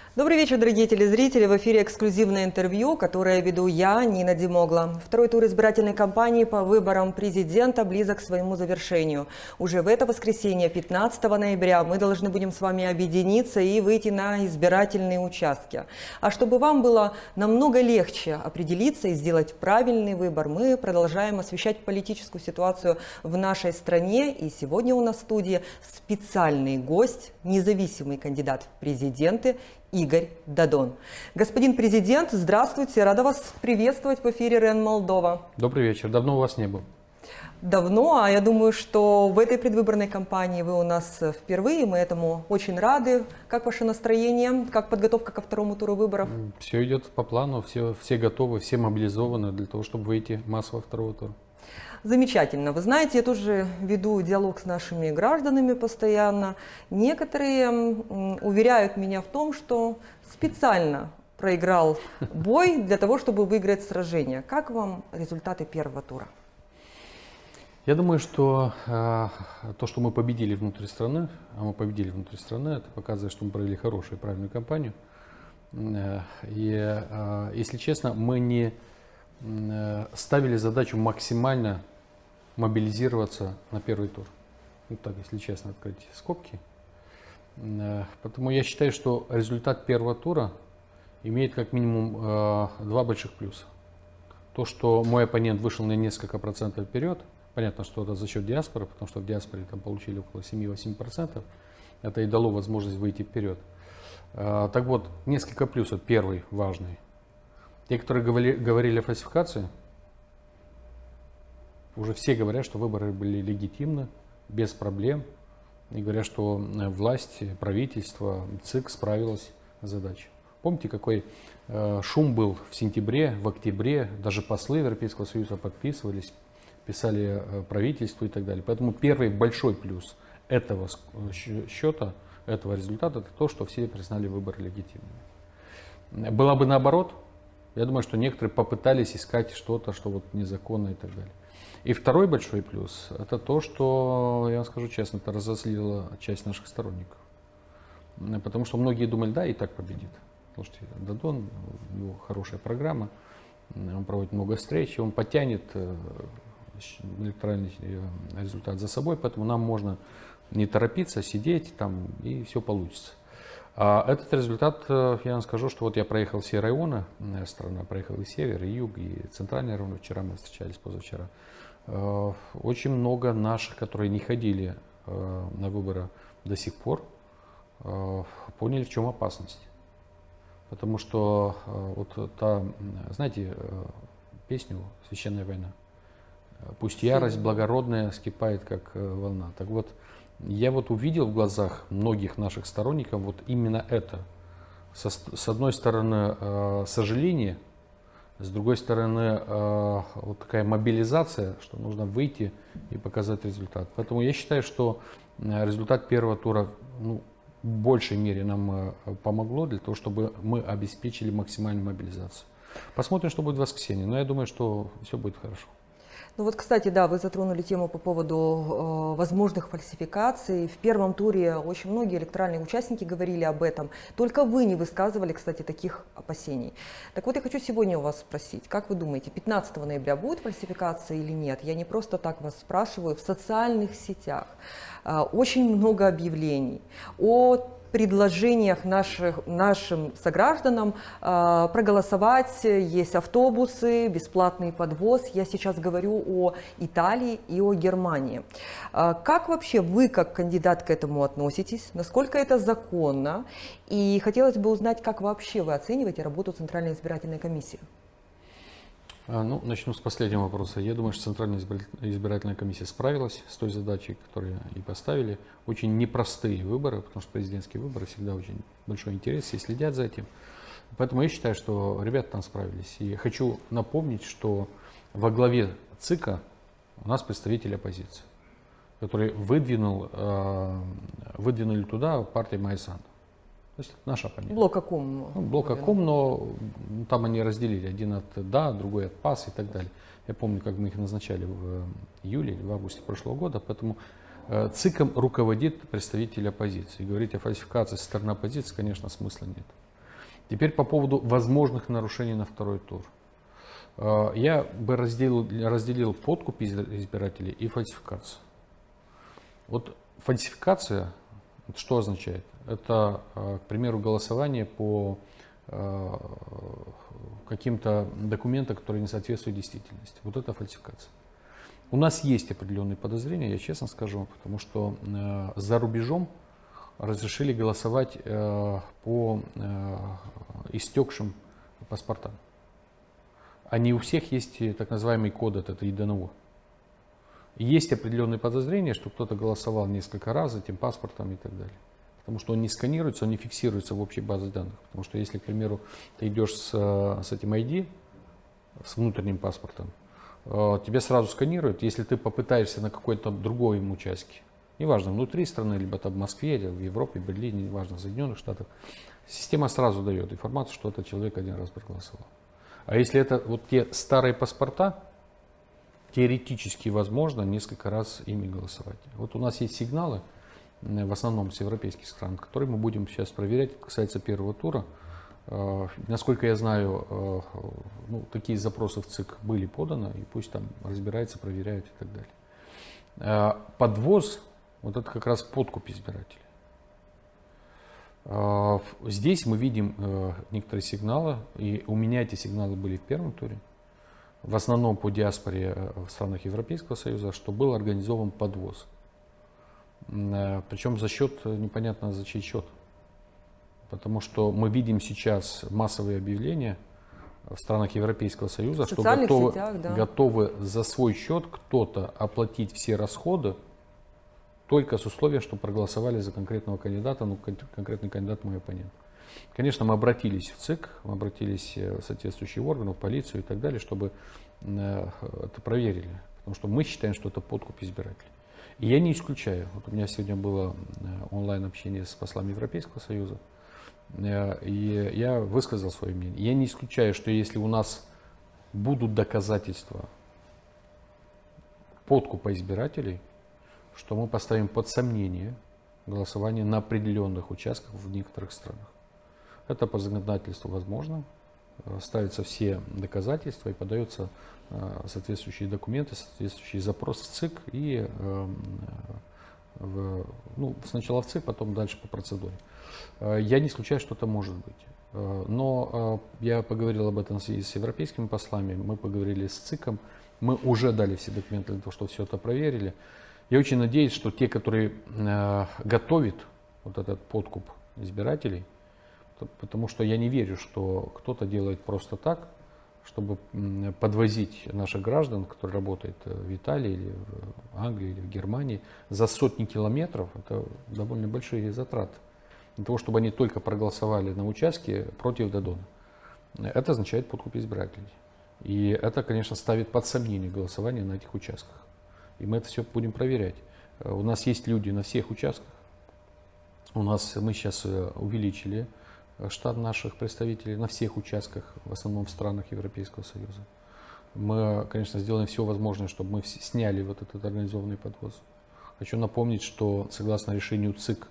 Добрый вечер, дорогие телезрители. В эфире эксклюзивное интервью, которое веду я, Нина Димогла. Второй тур избирательной кампании по выборам президента близок к своему завершению. Уже в это воскресенье, 15 ноября, мы должны будем с вами объединиться и выйти на избирательные участки. А чтобы вам было намного легче определиться и сделать правильный выбор, мы продолжаем освещать политическую ситуацию в нашей стране. И сегодня у нас в студии специальный гость, независимый кандидат в президенты Игорь Дадон. Господин президент, здравствуйте, рада вас приветствовать в эфире РЕН Молдова. Добрый вечер, давно у вас не был. Давно, а я думаю, что в этой предвыборной кампании вы у нас впервые, мы этому очень рады. Как ваше настроение, как подготовка ко второму туру выборов? Все идет по плану, все готовы, все мобилизованы для того, чтобы выйти массово второго тура. Замечательно. Вы знаете, я тоже веду диалог с нашими гражданами постоянно. Некоторые уверяют меня в том, что специально проиграл бой для того, чтобы выиграть сражение. Как вам результаты первого тура? Я думаю, что то, что мы победили внутри страны, это показывает, что мы провели хорошую и правильную кампанию. И, если честно, мы не ставили задачу максимально мобилизироваться на первый тур. Вот так, если честно, открыть скобки. Поэтому я считаю, что результат первого тура имеет как минимум два больших плюса. То, что мой оппонент вышел на несколько процентов вперед, понятно, что это за счет диаспоры, потому что в диаспоре там получили около 7-8%, это и дало возможность выйти вперед. Так вот, несколько плюсов. Первый важный. Те, которые говорили о фальсификации, уже все говорят, что выборы были легитимны, без проблем. И говорят, что власть, правительство, ЦИК справилась с задачей. Помните, какой шум был в сентябре, в октябре, даже послы Европейского Союза подписывались, писали правительству и так далее. Поэтому первый большой плюс этого счета, этого результата, это то, что все признали выборы легитимными. Было бы наоборот, я думаю, что некоторые попытались искать что-то, что вот незаконно и так далее. И второй большой плюс, это то, что, я вам скажу честно, это разозлило часть наших сторонников. Потому что многие думали, да, и так победит. Слушайте, Дадон, у него хорошая программа, он проводит много встреч, он потянет электоральный результат за собой, поэтому нам можно не торопиться, сидеть там, и все получится. А этот результат, я вам скажу, что вот я проехал все районы страны, проехал и север, и юг, и центральный район. Вчера мы встречались, позавчера. Очень много наших, которые не ходили на выборы до сих пор, поняли, в чем опасность. Потому что вот та, знаете, песню «Священная война». Пусть ярость благородная вскипает, как волна. Так вот, я вот увидел в глазах многих наших сторонников вот именно это. С одной стороны, сожаление, с другой стороны, вот такая мобилизация, что нужно выйти и показать результат. Поэтому я считаю, что результат первого тура в большей мере нам помогло для того, чтобы мы обеспечили максимальную мобилизацию. Посмотрим, что будет в воскресенье, но я думаю, что все будет хорошо. Ну вот, кстати, да, вы затронули тему по поводу возможных фальсификаций. В первом туре очень многие электоральные участники говорили об этом. Только вы не высказывали, кстати, таких опасений. Так вот, я хочу сегодня у вас спросить, как вы думаете, 15 ноября будет фальсификация или нет? Я не просто так вас спрашиваю. В социальных сетях очень много объявлений о предложениях нашим согражданам проголосовать. Есть автобусы, бесплатный подвоз. Я сейчас говорю о Италии и о Германии. Как вообще вы, как кандидат, к этому относитесь? Насколько это законно? И хотелось бы узнать, как вообще вы оцениваете работу Центральной избирательной комиссии? Ну, начну с последнего вопроса. Я думаю, что Центральная избирательная комиссия справилась с той задачей, которую и поставили. Очень непростые выборы, потому что президентские выборы всегда очень большой интерес, все следят за этим. Поэтому я считаю, что ребята там справились. И хочу напомнить, что во главе ЦИКа у нас представитель оппозиции, который выдвинули туда партию Майсан. То есть это наш оппонент. Блок-Акум. Блок-Акум, но там они разделили. Один от «да», другой от «пас» и так далее. Я помню, как мы их назначали в июле или в августе прошлого года. Поэтому ЦИКом руководит представитель оппозиции. Говорить о фальсификации со стороны оппозиции, конечно, смысла нет. Теперь по поводу возможных нарушений на второй тур. Я бы разделил подкуп избирателей и фальсификацию. Вот фальсификация, это что означает? Это, к примеру, голосование по каким-то документам, которые не соответствуют действительности. Вот это фальсификация. У нас есть определенные подозрения, я честно скажу, потому что за рубежом разрешили голосовать по истекшим паспортам. А не у всех есть так называемый код, это ИДНО. Есть определенные подозрения, что кто-то голосовал несколько раз этим паспортом и так далее. Потому что он не сканируется, он не фиксируется в общей базе данных. Потому что если, к примеру, ты идешь с этим ID, с внутренним паспортом, тебя сразу сканируют, если ты попытаешься на какой-то другой участке, неважно, внутри страны, либо там в Москве, или в Европе, в Берлине, неважно, в Соединенных Штатах, система сразу дает информацию, что этот человек один раз проголосовал. А если это вот те старые паспорта, теоретически возможно несколько раз ими голосовать. Вот у нас есть сигналы, в основном с европейских стран, которые мы будем сейчас проверять. Это касается первого тура. Насколько я знаю, ну, такие запросы в ЦИК были поданы, и пусть там разбираются, проверяют и так далее. Подвоз, вот это как раз подкуп избирателей. Здесь мы видим некоторые сигналы, и у меня эти сигналы были в первом туре, в основном по диаспоре в странах Европейского Союза, что был организован подвоз. Причем за счет, непонятно за чей счет. Потому что мы видим сейчас массовые объявления в странах Европейского Союза, что готовы за свой счет кто-то оплатить все расходы, только с условием, что проголосовали за конкретного кандидата, ну, конкретный кандидат мой оппонент. Конечно, мы обратились в ЦИК, мы обратились в соответствующие органы, в полицию и так далее, чтобы это проверили. Потому что мы считаем, что это подкуп избирателей. И я не исключаю, вот у меня сегодня было онлайн-общение с послами Европейского Союза, и я высказал свое мнение. Я не исключаю, что если у нас будут доказательства подкупа избирателей, что мы поставим под сомнение голосование на определенных участках в некоторых странах. Это по законодательству возможно. Ставятся все доказательства и подаются соответствующие документы, соответствующий запрос в ЦИК и ну, сначала в ЦИК, потом дальше по процедуре. Я не исключаю, что это может быть. Но я поговорил об этом и с европейскими послами, мы поговорили с ЦИКом, мы уже дали все документы для того, чтобы все это проверили. Я очень надеюсь, что те, которые готовят вот этот подкуп избирателей, потому что я не верю, что кто-то делает просто так, чтобы подвозить наших граждан, которые работают в Италии, или в Англии, или в Германии, за сотни километров. Это довольно большие затраты. Для того, чтобы они только проголосовали на участке против Додона. Это означает подкуп избирателей. И это, конечно, ставит под сомнение голосование на этих участках. И мы это все будем проверять. У нас есть люди на всех участках. Мы сейчас увеличили штат наших представителей на всех участках, в основном в странах Европейского Союза. Мы, конечно, сделаем все возможное, чтобы мы сняли вот этот организованный подвоз. Хочу напомнить, что согласно решению ЦИК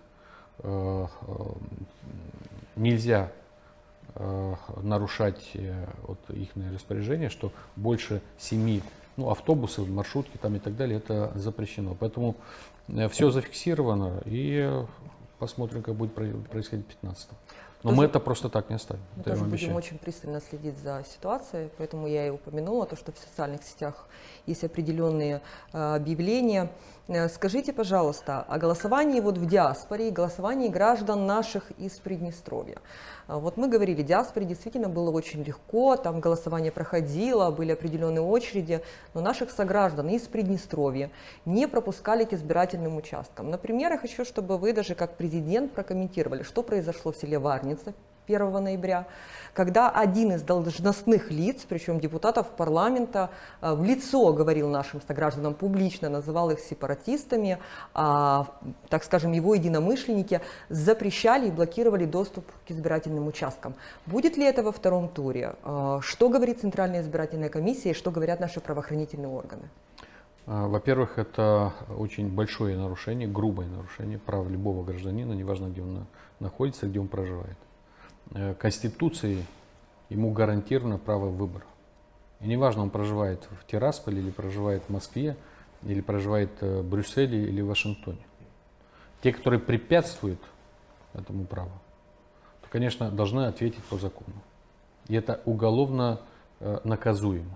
нельзя нарушать вот их распоряжение, что больше 7 автобусов, маршрутки там и так далее, это запрещено. Поэтому все зафиксировано, и посмотрим, как будет происходить 15-го. Но мы это просто так не оставим. Мы тоже будем очень пристально следить за ситуацией, поэтому я и упомянула то, что в социальных сетях есть определенные объявления. Скажите, пожалуйста, о голосовании вот в диаспоре и голосовании граждан наших из Приднестровья. Вот мы говорили, в диаспоре действительно было очень легко, там голосование проходило, были определенные очереди, но наших сограждан из Приднестровья не пропускали к избирательным участкам. Например, я хочу, чтобы вы даже как президент прокомментировали, что произошло в селе Варница 1 ноября, когда один из должностных лиц, причем депутатов парламента, в лицо говорил нашим согражданам публично, называл их сепаратистами, так скажем, его единомышленники запрещали и блокировали доступ к избирательным участкам. Будет ли это во втором туре? Что говорит Центральная избирательная комиссия и что говорят наши правоохранительные органы? Во-первых, это очень большое нарушение, грубое нарушение прав любого гражданина, неважно, где он находится, где он проживает. Конституцией ему гарантировано право выбора. И неважно, он проживает в Тирасполе, или проживает в Москве, или проживает в Брюсселе, или в Вашингтоне. Те, которые препятствуют этому праву, то, конечно, должны ответить по закону. И это уголовно наказуемо.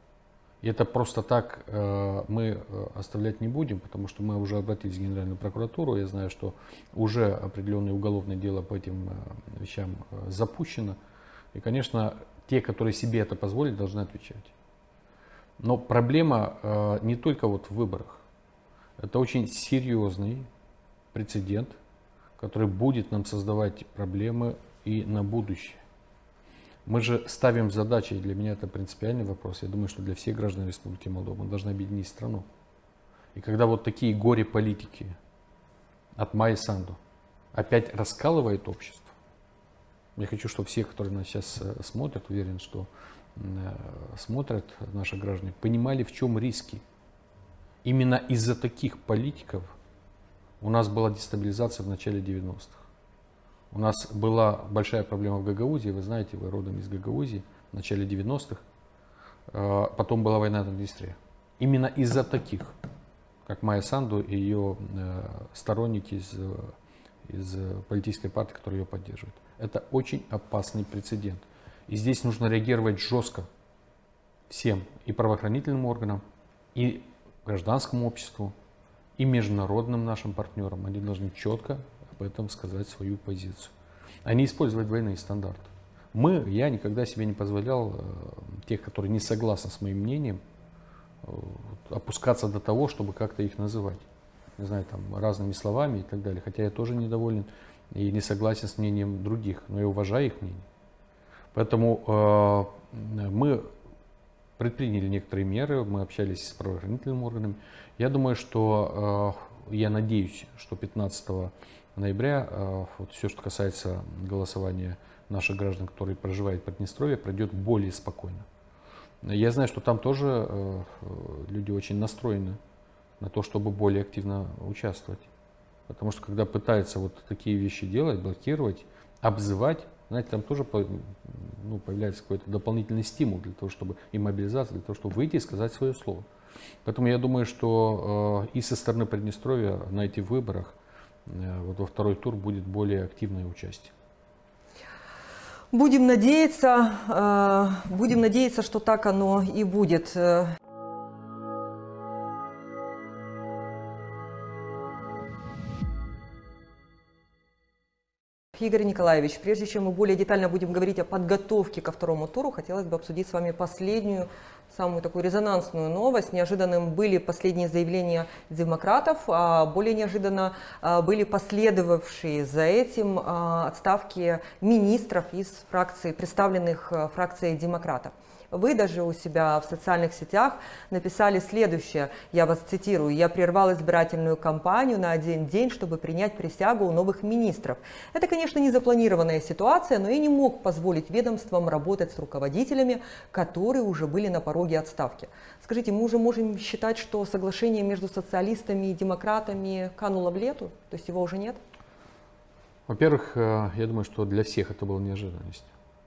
И это просто так мы оставлять не будем, потому что мы уже обратились в Генеральную прокуратуру. Я знаю, что уже определенное уголовное дело по этим вещам запущено. И, конечно, те, которые себе это позволят, должны отвечать. Но проблема не только вот в выборах. Это очень серьезный прецедент, который будет нам создавать проблемы и на будущее. Мы же ставим задачи, и для меня это принципиальный вопрос. Я думаю, что для всех граждан Республики Молдова мы должны объединить страну. И когда вот такие горе-политики от Майи Санду опять раскалывает общество, я хочу, чтобы все, которые нас сейчас смотрят, уверен, что смотрят наши граждане, понимали, в чем риски. Именно из-за таких политиков у нас была дестабилизация в начале 90-х. У нас была большая проблема в Гагаузии, вы знаете, вы родом из Гагаузии, в начале 90-х. Потом была война на Днестре. Именно из-за таких, как Майя Санду и ее сторонники из политической партии, которые ее поддерживают. Это очень опасный прецедент. И здесь нужно реагировать жестко всем, и правоохранительным органам, и гражданскому обществу, и международным нашим партнерам. Они должны четко об этом сказать свою позицию, а не использовать двойные стандарты. Я никогда себе не позволял тех, которые не согласны с моим мнением, опускаться до того, чтобы как-то их называть. Не знаю, там, разными словами и так далее. Хотя я тоже недоволен и не согласен с мнением других, но я уважаю их мнение. Поэтому мы предприняли некоторые меры, мы общались с правоохранительными органами. Я думаю, что, я надеюсь, что 15 ноября вот все, что касается голосования наших граждан, которые проживают в Приднестровье, пройдет более спокойно. Я знаю, что там тоже люди очень настроены на то, чтобы более активно участвовать. Потому что когда пытаются вот такие вещи делать, блокировать, обзывать, знаете, там тоже появляется какой-то дополнительный стимул для того, чтобы и мобилизация, для того, чтобы выйти и сказать свое слово. Поэтому я думаю, что и со стороны Приднестровья на этих выборах вот во второй тур будет более активное участие. Будем надеяться, что так оно и будет. Игорь Николаевич, прежде чем мы более детально будем говорить о подготовке ко второму туру, хотелось бы обсудить с вами последнюю, самую такую резонансную новость. Неожиданным были последние заявления демократов, а более неожиданно были последовавшие за этим отставки министров из фракции, представленных фракцией демократов. Вы даже у себя в социальных сетях написали следующее, я вас цитирую: «Я прервал избирательную кампанию на один день, чтобы принять присягу у новых министров». Это, конечно, не запланированная ситуация, но я не мог позволить ведомствам работать с руководителями, которые уже были на пороге отставки. Скажите, мы уже можем считать, что соглашение между социалистами и демократами кануло в лету? То есть его уже нет? Во-первых, я думаю, что для всех это была неожиданность.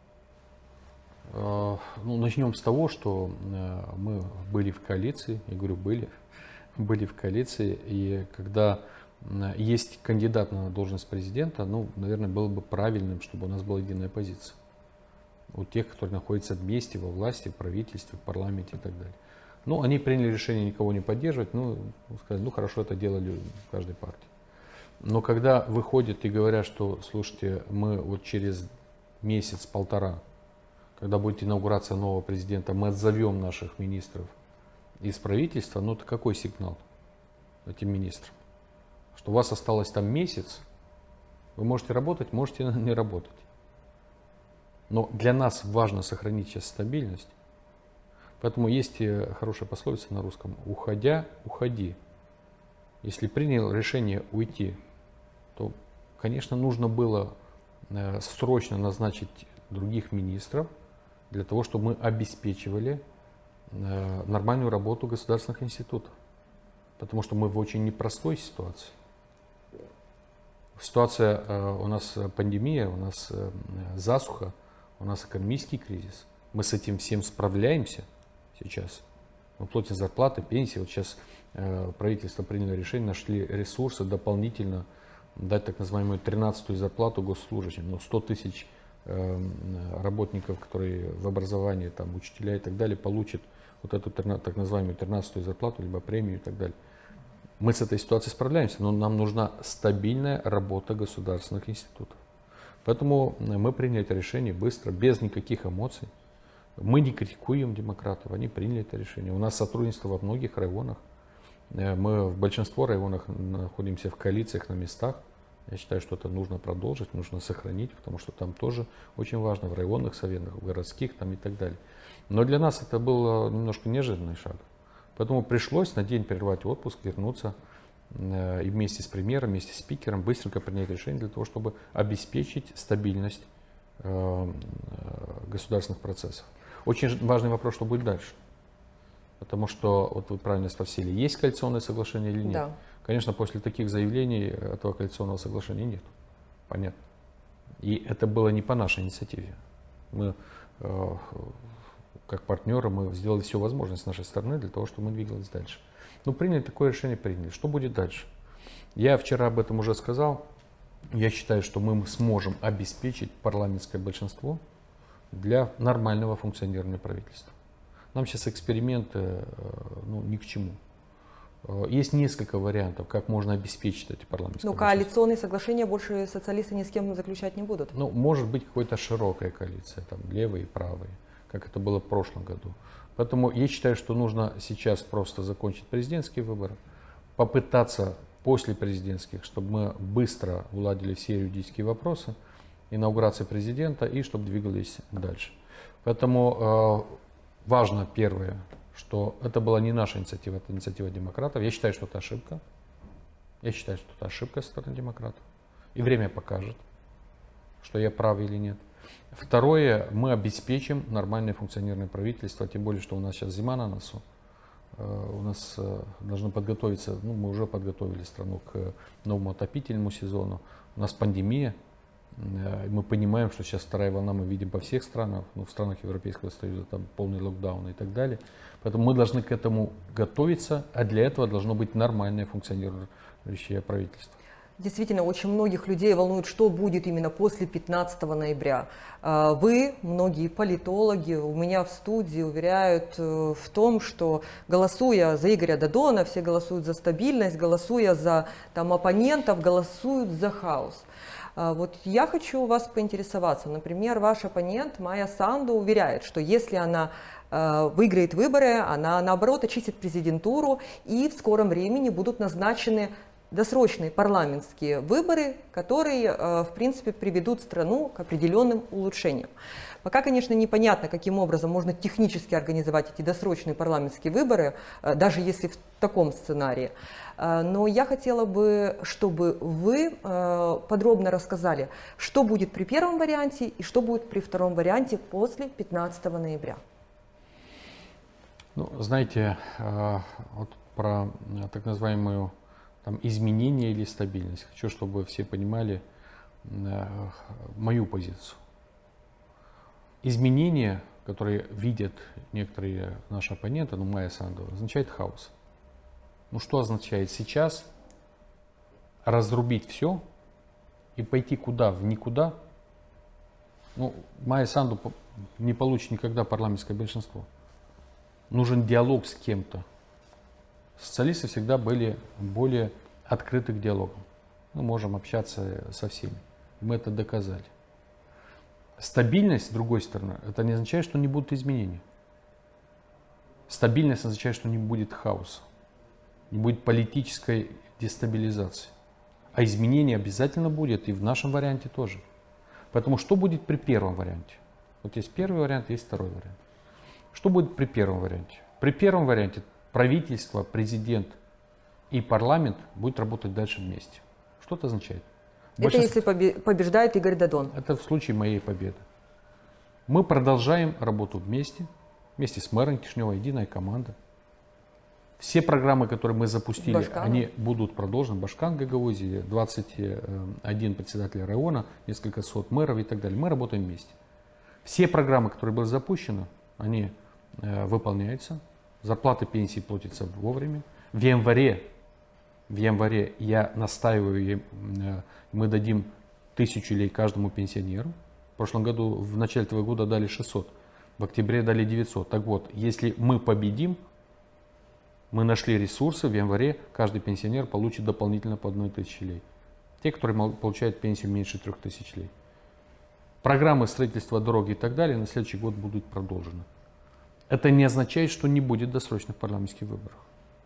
Начнем с того, что мы были в коалиции, я говорю, были в коалиции, и когда есть кандидат на должность президента, наверное, было бы правильным, чтобы у нас была единая позиция. У тех, которые находятся вместе во власти, в правительстве, в парламенте и так далее. Они приняли решение никого не поддерживать, сказали, хорошо, это делали в каждой партии. Но когда выходят и говорят, что, слушайте, мы вот через месяц-полтора, когда будет инаугурация нового президента, мы отзовем наших министров из правительства, это какой сигнал этим министрам? Что у вас осталось там месяц, вы можете работать, можете не работать. Но для нас важно сохранить сейчас стабильность. Поэтому есть хорошая пословица на русском: уходя, уходи. Если принял решение уйти, то, конечно, нужно было срочно назначить других министров, для того, чтобы мы обеспечивали нормальную работу государственных институтов. Потому что мы в очень непростой ситуации. Ситуация, у нас пандемия, у нас засуха, у нас экономический кризис. Мы с этим всем справляемся сейчас. Мы платим зарплаты, пенсии. Вот сейчас правительство приняло решение, нашли ресурсы дополнительно дать так называемую 13-ю зарплату госслужащим. Ну, 100 тысяч работников, которые в образовании, там, учителя и так далее, получат вот эту так называемую 13-ю зарплату, либо премию и так далее. Мы с этой ситуацией справляемся, но нам нужна стабильная работа государственных институтов. Поэтому мы приняли это решение быстро, без никаких эмоций. Мы не критикуем демократов, они приняли это решение. У нас сотрудничество во многих районах. Мы в большинство районах находимся в коалициях на местах. Я считаю, что это нужно продолжить, нужно сохранить, потому что там тоже очень важно в районных советах, в городских там и так далее. Но для нас это был немножко неожиданный шаг. Поэтому пришлось на день прервать отпуск, вернуться и вместе с премьером, вместе с спикером быстренько принять решение для того, чтобы обеспечить стабильность государственных процессов. Очень важный вопрос, что будет дальше. Потому что, вот вы правильно спросили, есть коалиционное соглашение или нет? Да. Конечно, после таких заявлений этого коалиционного соглашения нет. Понятно. И это было не по нашей инициативе. Мы, как партнеры, мы сделали все возможное с нашей стороны для того, чтобы мы двигались дальше. Ну, приняли такое решение, приняли. Что будет дальше? Я вчера об этом уже сказал. Я считаю, что мы сможем обеспечить парламентское большинство для нормального функционирования правительства. Нам сейчас эксперименты ни к чему. Есть несколько вариантов, как можно обеспечить эти парламентские. Но коалиционные соглашения больше социалисты ни с кем заключать не будут. Ну, может быть, какая-то широкая коалиция, там, левые и правые, как это было в прошлом году. Поэтому я считаю, что нужно сейчас просто закончить президентские выборы, попытаться после президентских, чтобы мы быстро уладили все юридические вопросы, инаугурации президента, и чтобы двигались дальше. Поэтому важно первое, что это была не наша инициатива, это инициатива демократов. Я считаю, что это ошибка. Я считаю, что это ошибка со стороны демократов. И время покажет, что я прав или нет. Второе, мы обеспечим нормальное функционирование правительства, тем более, что у нас сейчас зима на носу. У нас должны подготовиться, мы уже подготовили страну к новому отопительному сезону. У нас пандемия. Мы понимаем, что сейчас вторая волна мы видим по всех странах, в странах Европейского Союза там полный локдаун и так далее. Поэтому мы должны к этому готовиться, а для этого должно быть нормальное функционирующее правительство. Действительно, очень многих людей волнует, что будет именно после 15 ноября. Вы, многие политологи, у меня в студии уверяют в том, что голосуя за Игоря Додона, все голосуют за стабильность, голосуя за оппонентов, голосуют за хаос. Вот я хочу у вас поинтересоваться. Например, ваш оппонент Майя Санду уверяет, что если она выиграет выборы, она наоборот очистит президентуру, и в скором времени будут назначены досрочные парламентские выборы, которые, в принципе, приведут страну к определенным улучшениям. Пока, конечно, непонятно, каким образом можно технически организовать эти досрочные парламентские выборы, даже если в таком сценарии. Но я хотела бы, чтобы вы подробно рассказали, что будет при первом варианте и что будет при втором варианте после 15 ноября. Ну, знаете, вот про так называемую изменение или стабильность. Хочу, чтобы все понимали мою позицию. Изменения, которые видят некоторые наши оппоненты, Майя Санду, означает хаос. Ну что означает сейчас разрубить все и пойти куда? В никуда? Майя Санду не получит никогда парламентское большинство. Нужен диалог с кем-то. Социалисты всегда были более открыты к диалогу. Мы можем общаться со всеми. Мы это доказали. Стабильность, с другой стороны, это не означает, что не будут изменений. Стабильность означает, что не будет хаоса, не будет политической дестабилизации. А изменения обязательно будет и в нашем варианте тоже. Поэтому что будет при первом варианте? Вот есть первый вариант, есть второй вариант. Что будет при первом варианте? При первом варианте правительство, президент и парламент будут работать дальше вместе. Что это означает? Это если побеждает Игорь Додон? Это в случае моей победы. Мы продолжаем работу вместе с мэром Кишинева, единая команда. Все программы, которые мы запустили, Башкану. они будут продолжены. Башкан, Гагаузия, 21 председатель района, несколько сот мэров и так далее. Мы работаем вместе. Все программы, которые были запущены, они выполняются. Зарплаты, пенсии платятся вовремя. В январе я настаиваю, мы дадим 1000 лей каждому пенсионеру. В прошлом году, в начале этого года дали 600, в октябре дали 900. Так вот, если мы победим, мы нашли ресурсы, в январе каждый пенсионер получит дополнительно по 1000 лей. Те, которые получают пенсию меньше 3000 лей. Программы строительства дороги и так далее на следующий год будут продолжены. Это не означает, что не будет досрочных парламентских выборов.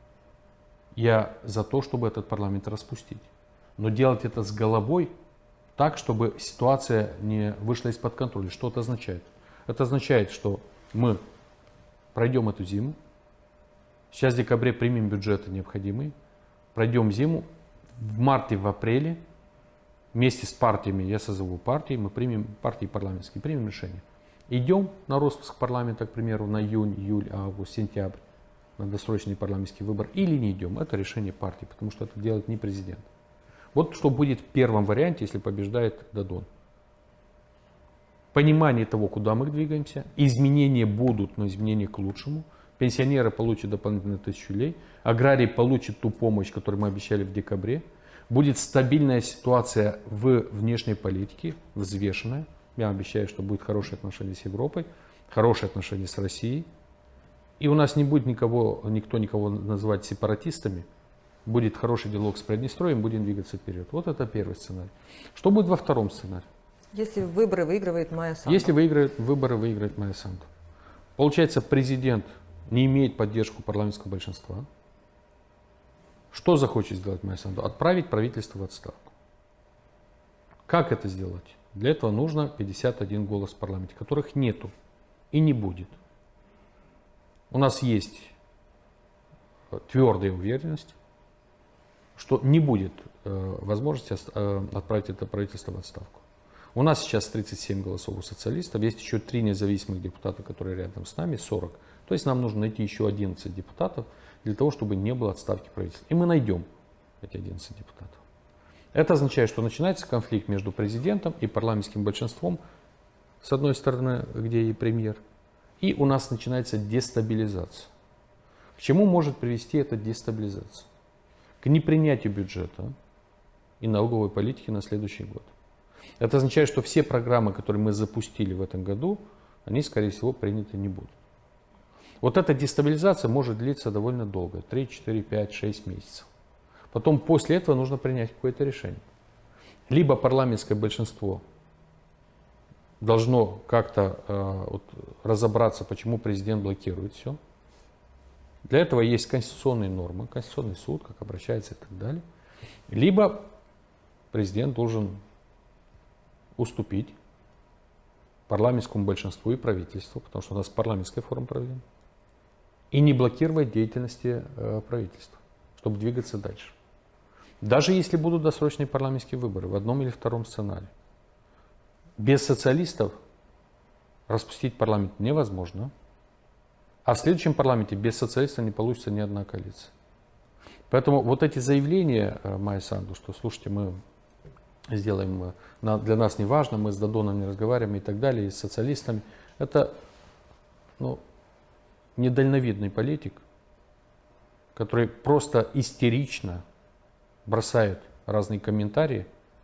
Я за то, чтобы этот парламент распустить. Но делать это с головой так, чтобы ситуация не вышла из-под контроля. Что это означает? Это означает, что мы пройдем эту зиму. Сейчас в декабре примем бюджеты необходимые. Пройдем зиму. В марте, в апреле вместе с партиями, я созову партии, мы примем, партии парламентские, примем решение. Идем на распуск парламента, к примеру, на июнь, июль, август, сентябрь, на досрочный парламентский выбор, или не идем. Это решение партии, потому что это делает не президент. Вот что будет в первом варианте, если побеждает Додон. Понимание того, куда мы двигаемся, изменения будут, но изменения к лучшему. Пенсионеры получат дополнительно 1000 лей, аграрий получит ту помощь, которую мы обещали в декабре. Будет стабильная ситуация в внешней политике, взвешенная. Я обещаю, что будет хорошие отношения с Европой, хорошие отношения с Россией. И у нас не будет никто никого называть сепаратистами. Будет хороший диалог с Приднестровьем, будем двигаться вперед. Вот это первый сценарий. Что будет во втором сценарии? Если выборы выигрывает Майя Санду. Если выборы выиграет Майя Санду. Получается, президент не имеет поддержку парламентского большинства. Что захочет сделать Майя Санду? Отправить правительство в отставку. Как это сделать? Для этого нужно 51 голос в парламенте, которых нету и не будет. У нас есть твердая уверенность, что не будет возможности отправить это правительство в отставку. У нас сейчас 37 голосов у социалистов, есть еще 3 независимых депутата, которые рядом с нами, 40. То есть нам нужно найти еще 11 депутатов для того, чтобы не было отставки правительства. И мы найдем эти 11 депутатов. Это означает, что начинается конфликт между президентом и парламентским большинством, с одной стороны, где и премьер, и у нас начинается дестабилизация. К чему может привести эта дестабилизация? К непринятию бюджета и налоговой политики на следующий год. Это означает, что все программы, которые мы запустили в этом году, они, скорее всего, приняты не будут. Вот эта дестабилизация может длиться довольно долго, 3, 4, 5, 6 месяцев. Потом после этого нужно принять какое-то решение. Либо парламентское большинство должно как-то разобраться, почему президент блокирует все. Для этого есть конституционные нормы, Конституционный суд, как обращается и так далее. Либо президент должен уступить парламентскому большинству и правительству, потому что у нас парламентская форма правления, и не блокировать деятельности правительства, чтобы двигаться дальше. Даже если будут досрочные парламентские выборы в одном или втором сценарии, без социалистов распустить парламент невозможно, а в следующем парламенте без социалистов не получится ни одна коалиция. Поэтому вот эти заявления Майи Санду, что слушайте, мы сделаем, для нас не важно, мы с Додоном не разговариваем и так далее, и с социалистами, это недальновидный политик, который просто истерично бросает разные комментарии.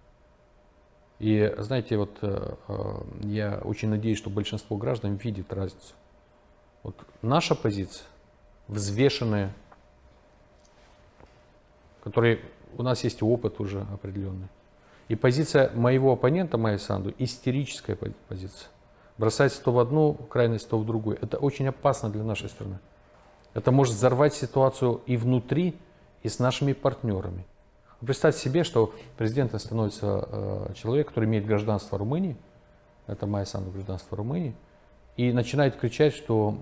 И знаете, вот я очень надеюсь, что большинство граждан видит разницу. Вот наша позиция взвешенная, которой у нас есть опыт уже определенный. И позиция моего оппонента, Майи Санду, истерическая позиция. Бросается то в одну крайность, то в другую. Это очень опасно для нашей страны. Это может взорвать ситуацию и внутри, и с нашими партнерами. Представьте себе, что президентом становится человек, который имеет гражданство Румынии, это Майя Санду, гражданство Румынии, и начинает кричать, что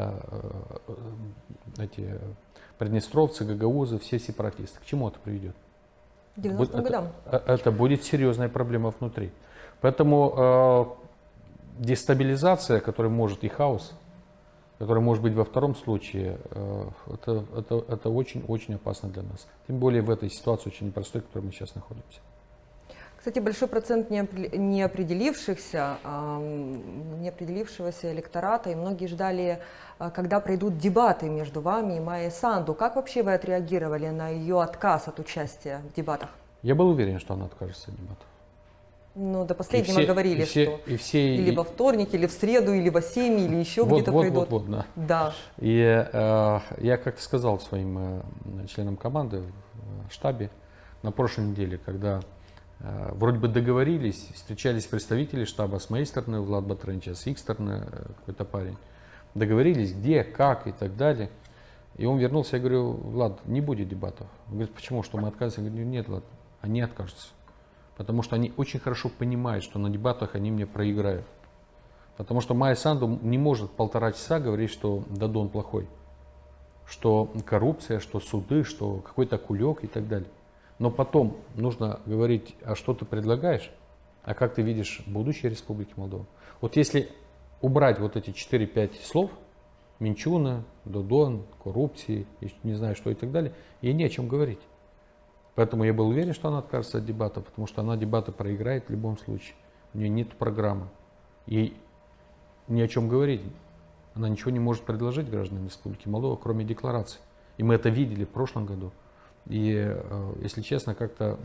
эти приднестровцы, гагаузы, все сепаратисты. К чему это приведет? 90-м годам. Это будет серьезная проблема внутри. Поэтому дестабилизация, которая может и хаос, который может быть во втором случае, это очень-очень опасно для нас. Тем более в этой ситуации очень непростой, в которой мы сейчас находимся. Кстати, большой процент неопределившихся электората, и многие ждали, когда пройдут дебаты между вами и Майей Санду. Как вообще вы отреагировали на ее отказ от участия в дебатах? Я был уверен, что она откажется от дебатов. Ну, до последнего говорили, что или во вторник, или в среду, или во 7, или еще где-то пройдут. Да. Да. И я как-то сказал своим членам команды в штабе на прошлой неделе, когда вроде бы договорились, встречались представители штаба с моей стороны, Влад Батренча, с их стороны какой-то парень. Договорились, где, как и так далее. И он вернулся, я говорю: Влад, не будет дебатов. Он говорит: почему, что мы отказываемся? Я говорю: нет, Влад, они откажутся. Потому что они очень хорошо понимают, что на дебатах они мне проиграют. Потому что Майя Санду не может 1,5 часа говорить, что Дадон плохой. Что коррупция, что суды, что какой-то кулек и так далее. Но потом нужно говорить: а что ты предлагаешь, а как ты видишь будущее Республики Молдова. Вот если убрать вот эти 4-5 слов, Минчуна, Додон, коррупции, не знаю что и так далее, ей не о чем говорить. Поэтому я был уверен, что она откажется от дебата, потому что она дебаты проиграет в любом случае. У нее нет программы. Ей ни о чем говорить. Она ничего не может предложить гражданам Республики Молдова, кроме декларации. И мы это видели в прошлом году. И, если честно, как-то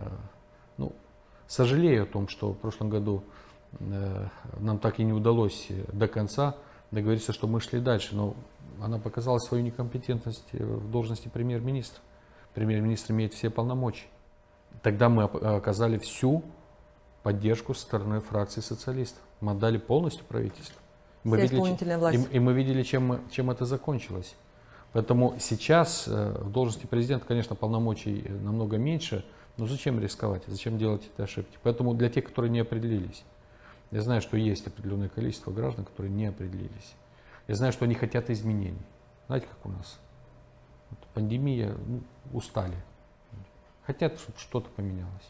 сожалею о том, что в прошлом году нам так и не удалось до конца договориться, что мы шли дальше. Но она показала свою некомпетентность в должности премьер-министра. Премьер-министр имеет все полномочия. Тогда мы оказали всю поддержку со стороны фракции социалистов. Мы отдали полностью правительство. Мы видели, чем это закончилось. Поэтому сейчас в должности президента, конечно, полномочий намного меньше, но зачем рисковать, зачем делать эти ошибки? Поэтому для тех, которые не определились, я знаю, что есть определенное количество граждан, которые не определились. Я знаю, что они хотят изменений. Знаете, как у нас? Пандемия, устали. Хотят, чтобы что-то поменялось.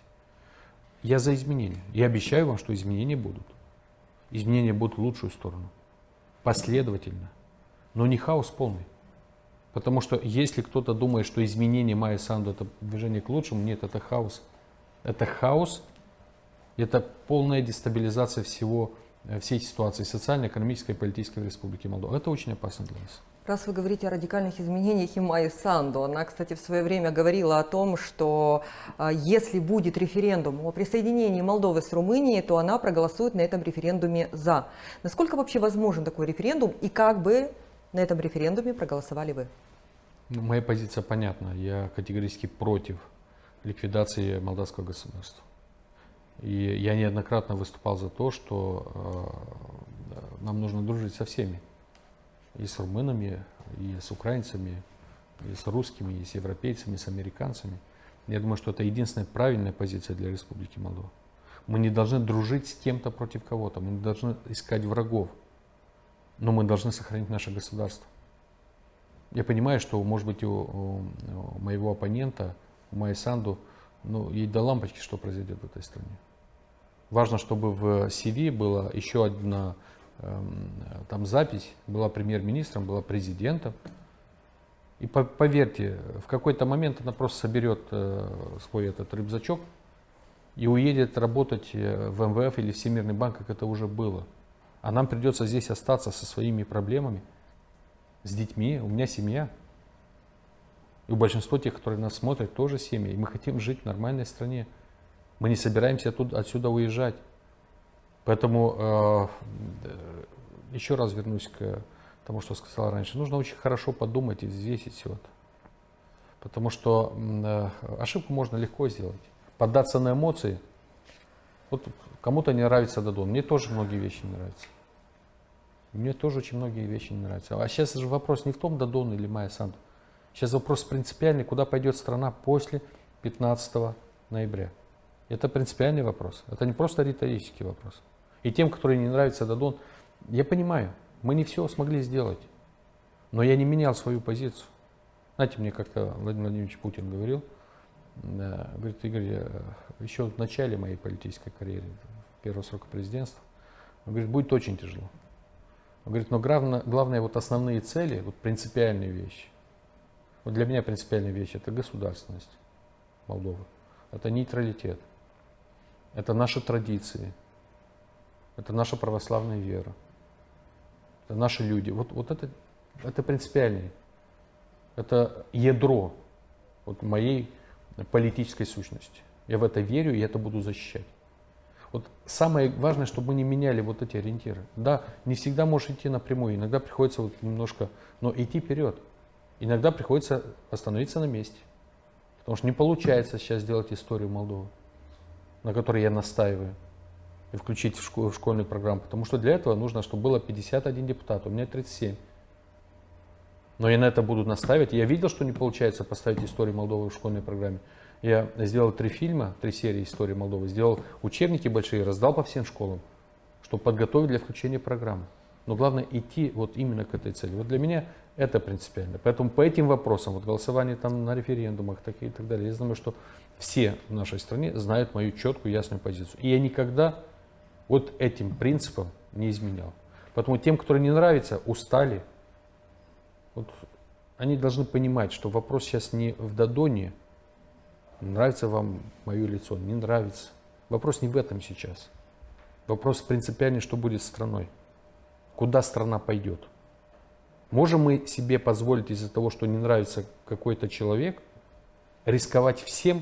Я за изменения. Я обещаю вам, что изменения будут. Изменения будут в лучшую сторону. Последовательно. Но не хаос полный. Потому что если кто-то думает, что изменение Майи Санду — это движение к лучшему, нет, это хаос. Это хаос, это полная дестабилизация всей ситуации социально-экономической и политической в Республике Молдова. Это очень опасно для нас. Раз вы говорите о радикальных изменениях и Майи Санду, она, кстати, в свое время говорила о том, что если будет референдум о присоединении Молдовы с Румынией, то она проголосует на этом референдуме «за». Насколько вообще возможен такой референдум и как бы на этом референдуме проголосовали вы? Моя позиция понятна. Я категорически против ликвидации молдавского государства. И я неоднократно выступал за то, что нам нужно дружить со всеми. И с румынами, и с украинцами, и с русскими, и с европейцами, и с американцами. Я думаю, что это единственная правильная позиция для Республики Молдова. Мы не должны дружить с кем-то против кого-то, мы не должны искать врагов, но мы должны сохранить наше государство. Я понимаю, что, может быть, у моего оппонента, у Майи Санду, ей до лампочки, что произойдет в этой стране. Важно, чтобы в CV была еще одна там запись, была премьер-министром, была президентом. И поверьте, в какой-то момент она просто соберет свой этот рюкзачок и уедет работать в МВФ или Всемирный банк, как это уже было. А нам придется здесь остаться со своими проблемами, с детьми. У меня семья. И у большинства тех, которые нас смотрят, тоже семьи. И мы хотим жить в нормальной стране. Мы не собираемся отсюда уезжать. Поэтому еще раз вернусь к тому, что сказал раньше. Нужно очень хорошо подумать и взвесить все это. Потому что ошибку можно легко сделать. Поддаться на эмоции. Вот кому-то не нравится Дадон. Мне тоже многие вещи не нравятся. Мне тоже очень многие вещи не нравятся. А сейчас же вопрос не в том, Дадон или Майя Санду. Сейчас вопрос принципиальный, куда пойдет страна после 15 ноября. Это принципиальный вопрос. Это не просто риторический вопрос. И тем, которые не нравится Дадон, я понимаю, мы не все смогли сделать. Но я не менял свою позицию. Знаете, мне как-то Владимир Владимирович Путин говорил, говорит: Игорь, еще в начале моей политической карьеры, первого срока президентства, он говорит: будет очень тяжело. Он говорит, но главное вот основные цели, вот принципиальные вещи. Вот для меня принципиальная вещь — это государственность Молдовы, это нейтралитет, это наши традиции, это наша православная вера, это наши люди. Вот это принципиальное, это ядро вот моей политической сущности. Я в это верю и это буду защищать. Вот самое важное, чтобы мы не меняли вот эти ориентиры. Да, не всегда можешь идти напрямую, иногда приходится вот немножко, но идти вперед. Иногда приходится остановиться на месте. Потому что не получается сейчас сделать историю Молдовы, на которой я настаиваю, и включить в школьную программу. Потому что для этого нужно, чтобы было 51 депутат, у меня 37. Но я на это буду настаивать. Я видел, что не получается поставить историю Молдовы в школьной программе. Я сделал 3 фильма, 3 серии истории Молдовы, сделал учебники большие, раздал по всем школам, чтобы подготовить для включения программы. Но главное идти вот именно к этой цели. Вот для меня это принципиально. Поэтому по этим вопросам, вот голосование там на референдумах и так далее, я знаю, что все в нашей стране знают мою четкую, ясную позицию. И я никогда вот этим принципам не изменял. Поэтому тем, которые не нравится, устали, вот они должны понимать, что вопрос сейчас не в Додоне, нравится вам мое лицо, не нравится. Вопрос не в этом сейчас. Вопрос принципиальный, что будет с страной. Куда страна пойдет. Можем мы себе позволить из-за того, что не нравится какой-то человек, рисковать всем?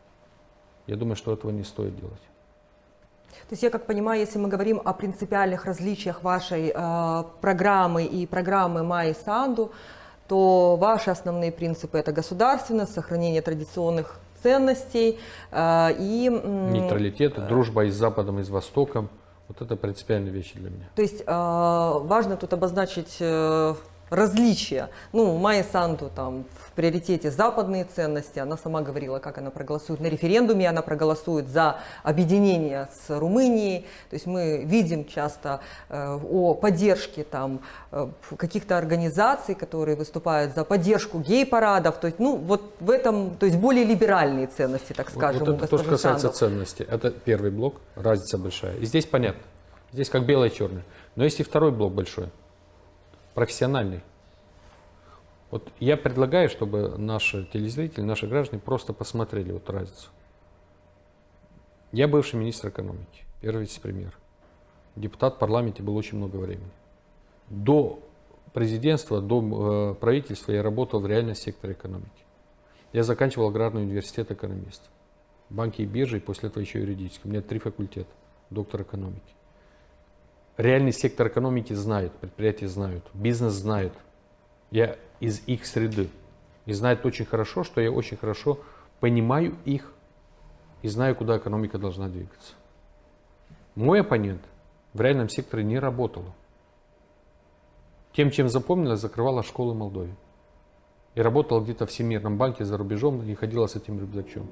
Я думаю, что этого не стоит делать. То есть я как понимаю, если мы говорим о принципиальных различиях вашей программы и программы Майи Санду, то ваши основные принципы — это государственность, сохранение традиционных ценностей и... Нейтралитет, дружба и с Западом, и с Востоком. Вот это принципиальные вещи для меня. То есть важно тут обозначить различия. Ну, Майя Санду там в приоритете западные ценности. Она сама говорила, как она проголосует на референдуме. Она проголосует за объединение с Румынией. То есть мы видим часто о поддержке там каких-то организаций, которые выступают за поддержку гей-парадов. То есть, ну, вот в этом, то есть более либеральные ценности, так скажем. Вот это то, что касается ценностей. Это первый блок, разница большая. И здесь понятно. Здесь как белое и черное. Но есть и второй блок большой. Профессиональный. Вот я предлагаю, чтобы наши телезрители, наши граждане просто посмотрели вот разницу. Я бывший министр экономики, первый вице-премьер. Депутат в парламенте был очень много времени. До президентства, до правительства я работал в реальном секторе экономики. Я заканчивал аграрный университет экономист. Банки и биржи, и после этого еще юридический. У меня 3 факультета, доктор экономики. Реальный сектор экономики знает, предприятия знают, бизнес знает. Я из их среды. И знает очень хорошо, что я очень хорошо понимаю их и знаю, куда экономика должна двигаться. Мой оппонент в реальном секторе не работал. Тем, чем запомнилось, закрывала школы в Молдове. И работала где-то в Всемирном банке за рубежом и ходила с этим рюкзачом.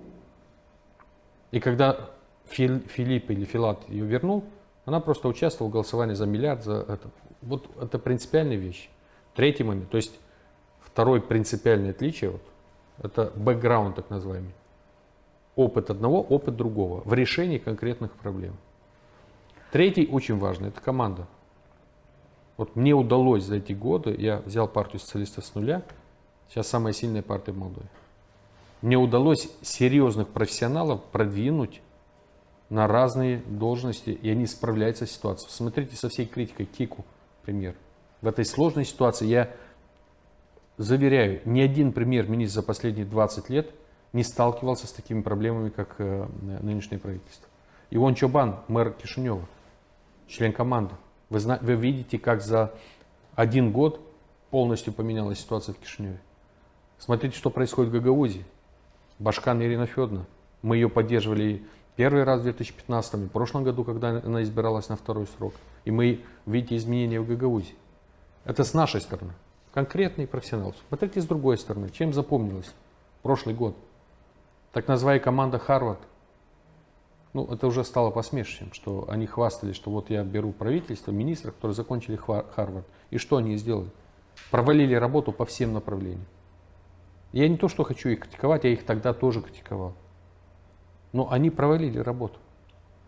И когда Филипп или Филат ее вернул, она просто участвовала в голосовании за миллиард. За это. Вот это принципиальная вещь. Третий момент, то есть второй принципиальное отличие, вот, это бэкграунд так называемый. Опыт одного, опыт другого в решении конкретных проблем. Третий очень важный, это команда. Вот мне удалось за эти годы, я взял партию социалистов с нуля, сейчас самая сильная партия в Молдове. Мне удалось серьезных профессионалов продвинуть на разные должности, и они справляются с ситуацией. Смотрите со всей критикой Кику, пример. В этой сложной ситуации, я заверяю, ни один премьер-министр за последние 20 лет не сталкивался с такими проблемами, как нынешнее правительство. Ион Чобан, мэр Кишинева, член команды. Вы видите, как за 1 год полностью поменялась ситуация в Кишиневе. Смотрите, что происходит в Гагаузии. Башкан Ирина Федоровна. Мы ее поддерживали первый раз в 2015 и в прошлом году, когда она избиралась на 2-й срок. И мы видите изменения в Гагаузии. Это с нашей стороны. Конкретный профессионал. Смотрите с другой стороны. Чем запомнилось прошлый год? Так называемая команда Харвард. Ну, это уже стало посмешищем, что они хвастались, что вот я беру правительство, министров, которые закончили Харвард. И что они сделали? Провалили работу по всем направлениям. Я не то, что хочу их критиковать, я их тогда тоже критиковал. Но они провалили работу.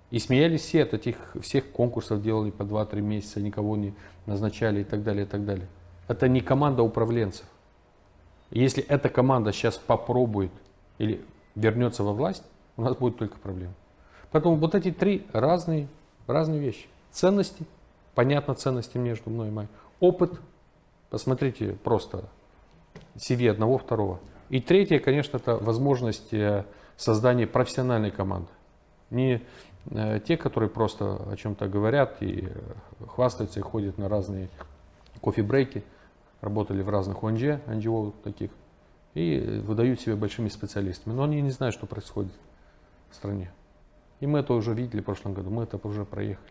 И смеялись все от этих всех конкурсов, делали по 2-3 месяца, никого не назначали и так далее, и так далее. Это не команда управленцев. Если эта команда сейчас попробует или вернется во власть, у нас будет только проблемы. Поэтому вот эти три разные вещи. Ценности, понятно ценности между мной и моей. Опыт, посмотрите просто CV одного, второго. И третье, конечно, это возможность создания профессиональной команды. Не те, которые просто о чем-то говорят и хвастаются и ходят на разные кофе-брейки, работали в разных ОНГ, НГО таких, и выдают себя большими специалистами. Но они не знают, что происходит в стране. И мы это уже видели в прошлом году, мы это уже проехали.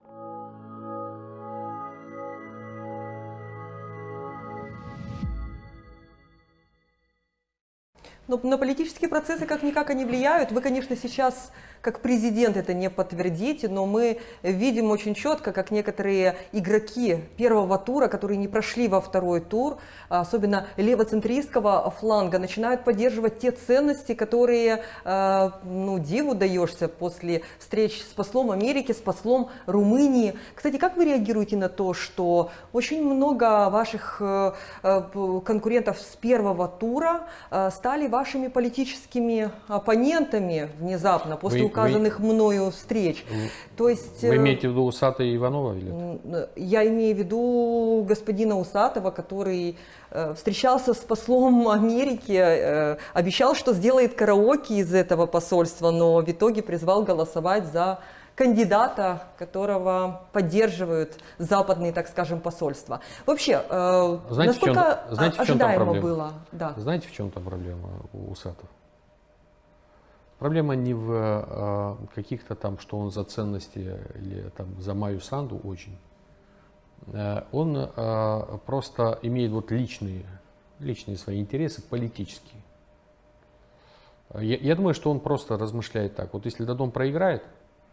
Но на политические процессы как-никак они влияют. Вы, конечно, сейчас как президент это не подтвердите, но мы видим очень четко, как некоторые игроки первого тура, которые не прошли во второй тур, особенно левоцентристского фланга, начинают поддерживать те ценности, которые, диву даешься после встреч с послом Америки, с послом Румынии. Кстати, как вы реагируете на то, что очень много ваших конкурентов с первого тура стали вашими политическими оппонентами внезапно после указанных мною встреч? То есть, вы имеете в виду Усатого и Иванова? Или? Я имею в виду господина Усатого, который встречался с послом Америки, обещал, что сделает караоке из этого посольства, но в итоге призвал голосовать за кандидата, которого поддерживают западные, так скажем, посольства. Вообще, насколько ожидаемо было? Да. Знаете, в чем там проблема у Усатова? Проблема не в каких-то там, что он за ценности или там за Майю Санду очень. Он просто имеет вот личные свои интересы, политические. Я думаю, что он просто размышляет так. Вот если Додон проиграет,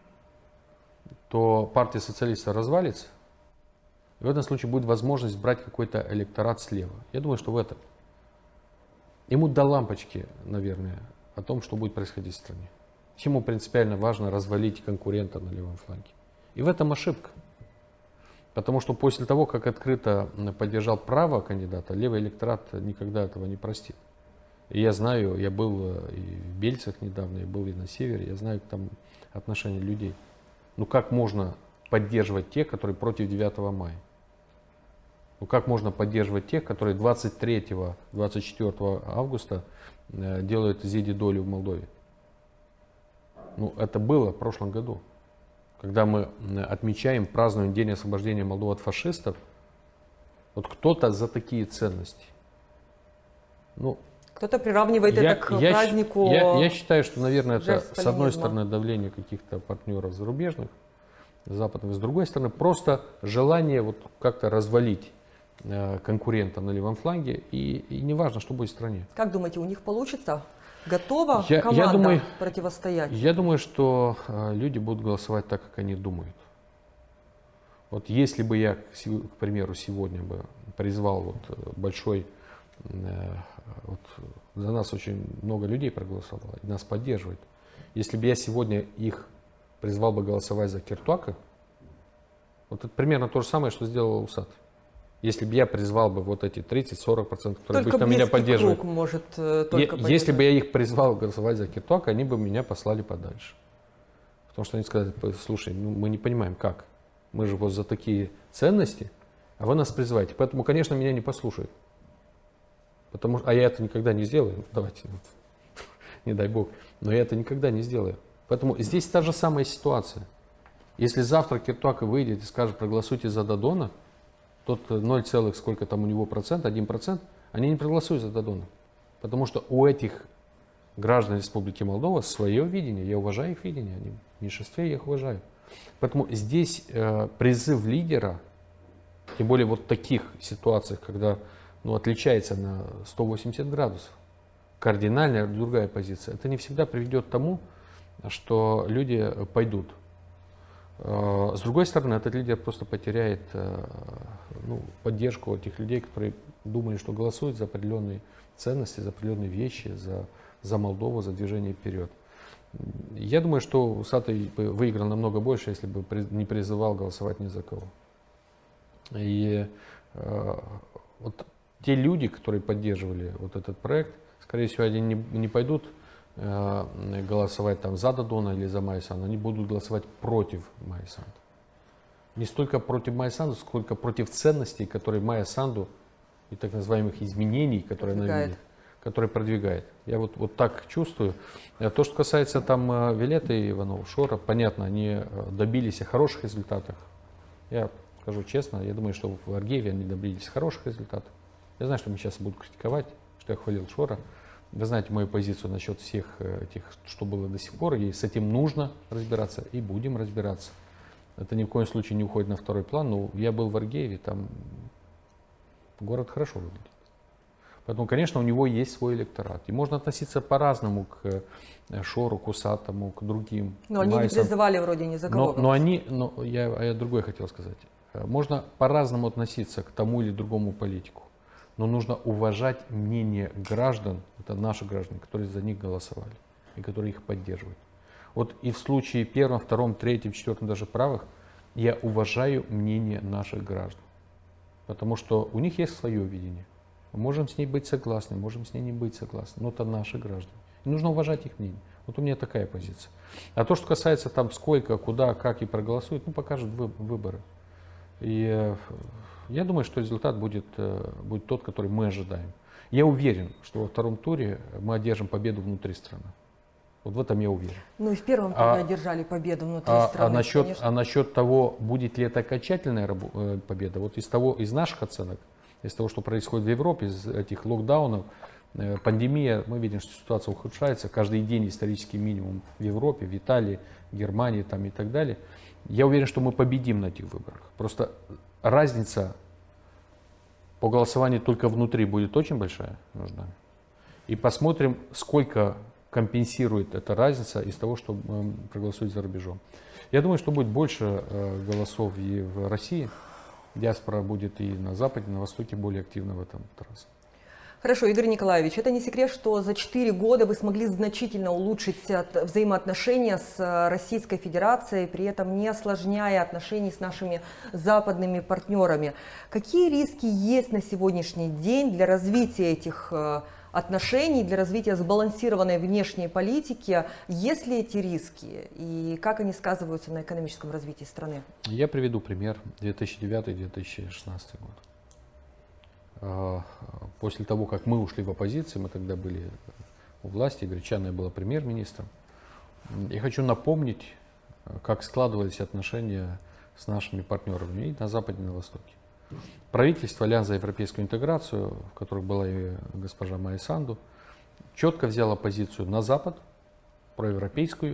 то партия социалистов развалится, и в этом случае будет возможность брать какой-то электорат слева. Я думаю, что в этом. Ему до лампочки, наверное, о том, что будет происходить в стране. Ему принципиально важно развалить конкурента на левом фланге. И в этом ошибка. Потому что после того, как открыто поддержал право кандидата, левый электорат никогда этого не простит. И я знаю, я был и в Бельцах недавно, я был и на севере, я знаю там отношения людей. Ну как можно поддерживать тех, которые против 9 мая? Ну как можно поддерживать тех, которые 23-24 августа делают зиди-долю в Молдове? Ну это было в прошлом году. Когда мы отмечаем, празднуем День освобождения Молдовы от фашистов, вот кто-то за такие ценности. Ну, кто-то приравнивает это к празднику. Я считаю, что, наверное, это с одной стороны давление каких-то партнеров зарубежных, западных, с другой стороны просто желание вот как-то развалить конкурента на левом фланге, и не важно, что будет в стране. Как думаете, у них получится? Готова команда противостоять? Я думаю, что люди будут голосовать так, как они думают. Вот если бы я, к примеру, сегодня бы призвал вот большой, вот за нас очень много людей проголосовало, и нас поддерживает. Если бы я сегодня их призвал бы голосовать за Кертуака, вот это примерно то же самое, что сделал Усатый. Если бы я призвал бы вот эти 30-40%, которые будут меня поддерживать, круг может если бы я их призвал голосовать за Кертуака, они бы меня послали подальше. Потому что они сказали: слушай, ну мы не понимаем как. Мы же вот за такие ценности, а вы нас призываете. Поэтому, конечно, меня не послушают. А я это никогда не сделаю. Давайте, не дай бог. Но я это никогда не сделаю. Поэтому здесь та же самая ситуация. Если завтра Кертуак выйдет и скажет: проголосуйте за Додона, тот 0, сколько там у него процент, 1%, они не проголосуют за Додона. Потому что у этих граждан Республики Молдова свое видение. Я уважаю их видение, они в меньшинстве, я их уважаю. Поэтому здесь призыв лидера, тем более вот в таких ситуациях, когда отличается на 180 градусов, кардинально другая позиция, это не всегда приведет к тому, что люди пойдут. С другой стороны, этот лидер просто потеряет поддержку этих людей, которые думали, что голосуют за определенные ценности, за определенные вещи, за Молдову, за движение вперед. Я думаю, что Усатый бы выиграл намного больше, если бы не призывал голосовать ни за кого. И вот те люди, которые поддерживали вот этот проект, скорее всего, они не пойдут голосовать там за Додона или за Майю Санду, они будут голосовать против Майи Санду. Не столько против Майи Санду, сколько против ценностей, которые Майя Санду и так называемых изменений, которые она видит, которые продвигает. Я вот так чувствую. То, что касается там Виолетты Ивановой, Шора, понятно, они добились хороших результатов. Я скажу честно, я думаю, что в Аргиеве они добились хороших результатов. Я знаю, что меня сейчас будут критиковать, что я хвалил Шора. Вы знаете мою позицию насчет всех этих, что было до сих пор, и с этим нужно разбираться, и будем разбираться. Это ни в коем случае не уходит на второй план, но я был в Аргиеве, там город хорошо выглядит. Поэтому, конечно, у него есть свой электорат. И можно относиться по-разному к Шору, к Усатому, к другим. Но они не призывали вроде ни за кого. Но я другое хотел сказать. Можно по-разному относиться к тому или другому политику. Но нужно уважать мнение граждан, это наши граждане, которые за них голосовали и которые их поддерживают. Вот и в случае первом, втором, третьем, четвертом, даже правых, я уважаю мнение наших граждан. Потому что у них есть свое видение. Мы можем с ней быть согласны, можем с ней не быть согласны, но это наши граждане. И нужно уважать их мнение. Вот у меня такая позиция. А то, что касается там сколько, куда, как и проголосуют, покажут выборы. И я думаю, что результат будет тот, который мы ожидаем. Я уверен, что во втором туре мы одержим победу внутри страны. Вот в этом я уверен. Ну и в первом туре одержали победу внутри страны. А насчет того, будет ли это окончательная победа, вот из наших оценок, из того, что происходит в Европе, из этих локдаунов, пандемия, мы видим, что ситуация ухудшается. Каждый день исторический минимум в Европе, в Италии, в Германии там, и так далее. Я уверен, что мы победим на этих выборах. Просто разница по голосованию только внутри будет очень большая, нужна. И посмотрим, сколько компенсирует эта разница из того, что проголосуют за рубежом. Я думаю, что будет больше голосов и в России. Диаспора будет и на Западе, и на Востоке более активна в этом раз. Хорошо, Игорь Николаевич, это не секрет, что за 4 года вы смогли значительно улучшить взаимоотношения с Российской Федерацией, при этом не осложняя отношений с нашими западными партнерами. Какие риски есть на сегодняшний день для развития этих отношений, для развития сбалансированной внешней политики? Есть ли эти риски и как они сказываются на экономическом развитии страны? Я приведу пример 2009-2016 год. После того, как мы ушли в оппозицию, мы тогда были у власти, Гречаная была премьер-министром. Я хочу напомнить, как складывались отношения с нашими партнерами и на Западе, и на Востоке. Правительство Альянса за европейскую интеграцию, в котором была и госпожа Майя Санду, четко взяло позицию на Запад, проевропейскую.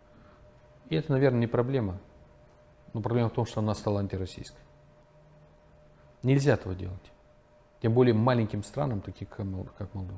И это, наверное, не проблема. Но проблема в том, что она стала антироссийской. Нельзя этого делать. Тем более маленьким странам, таким как Молдова.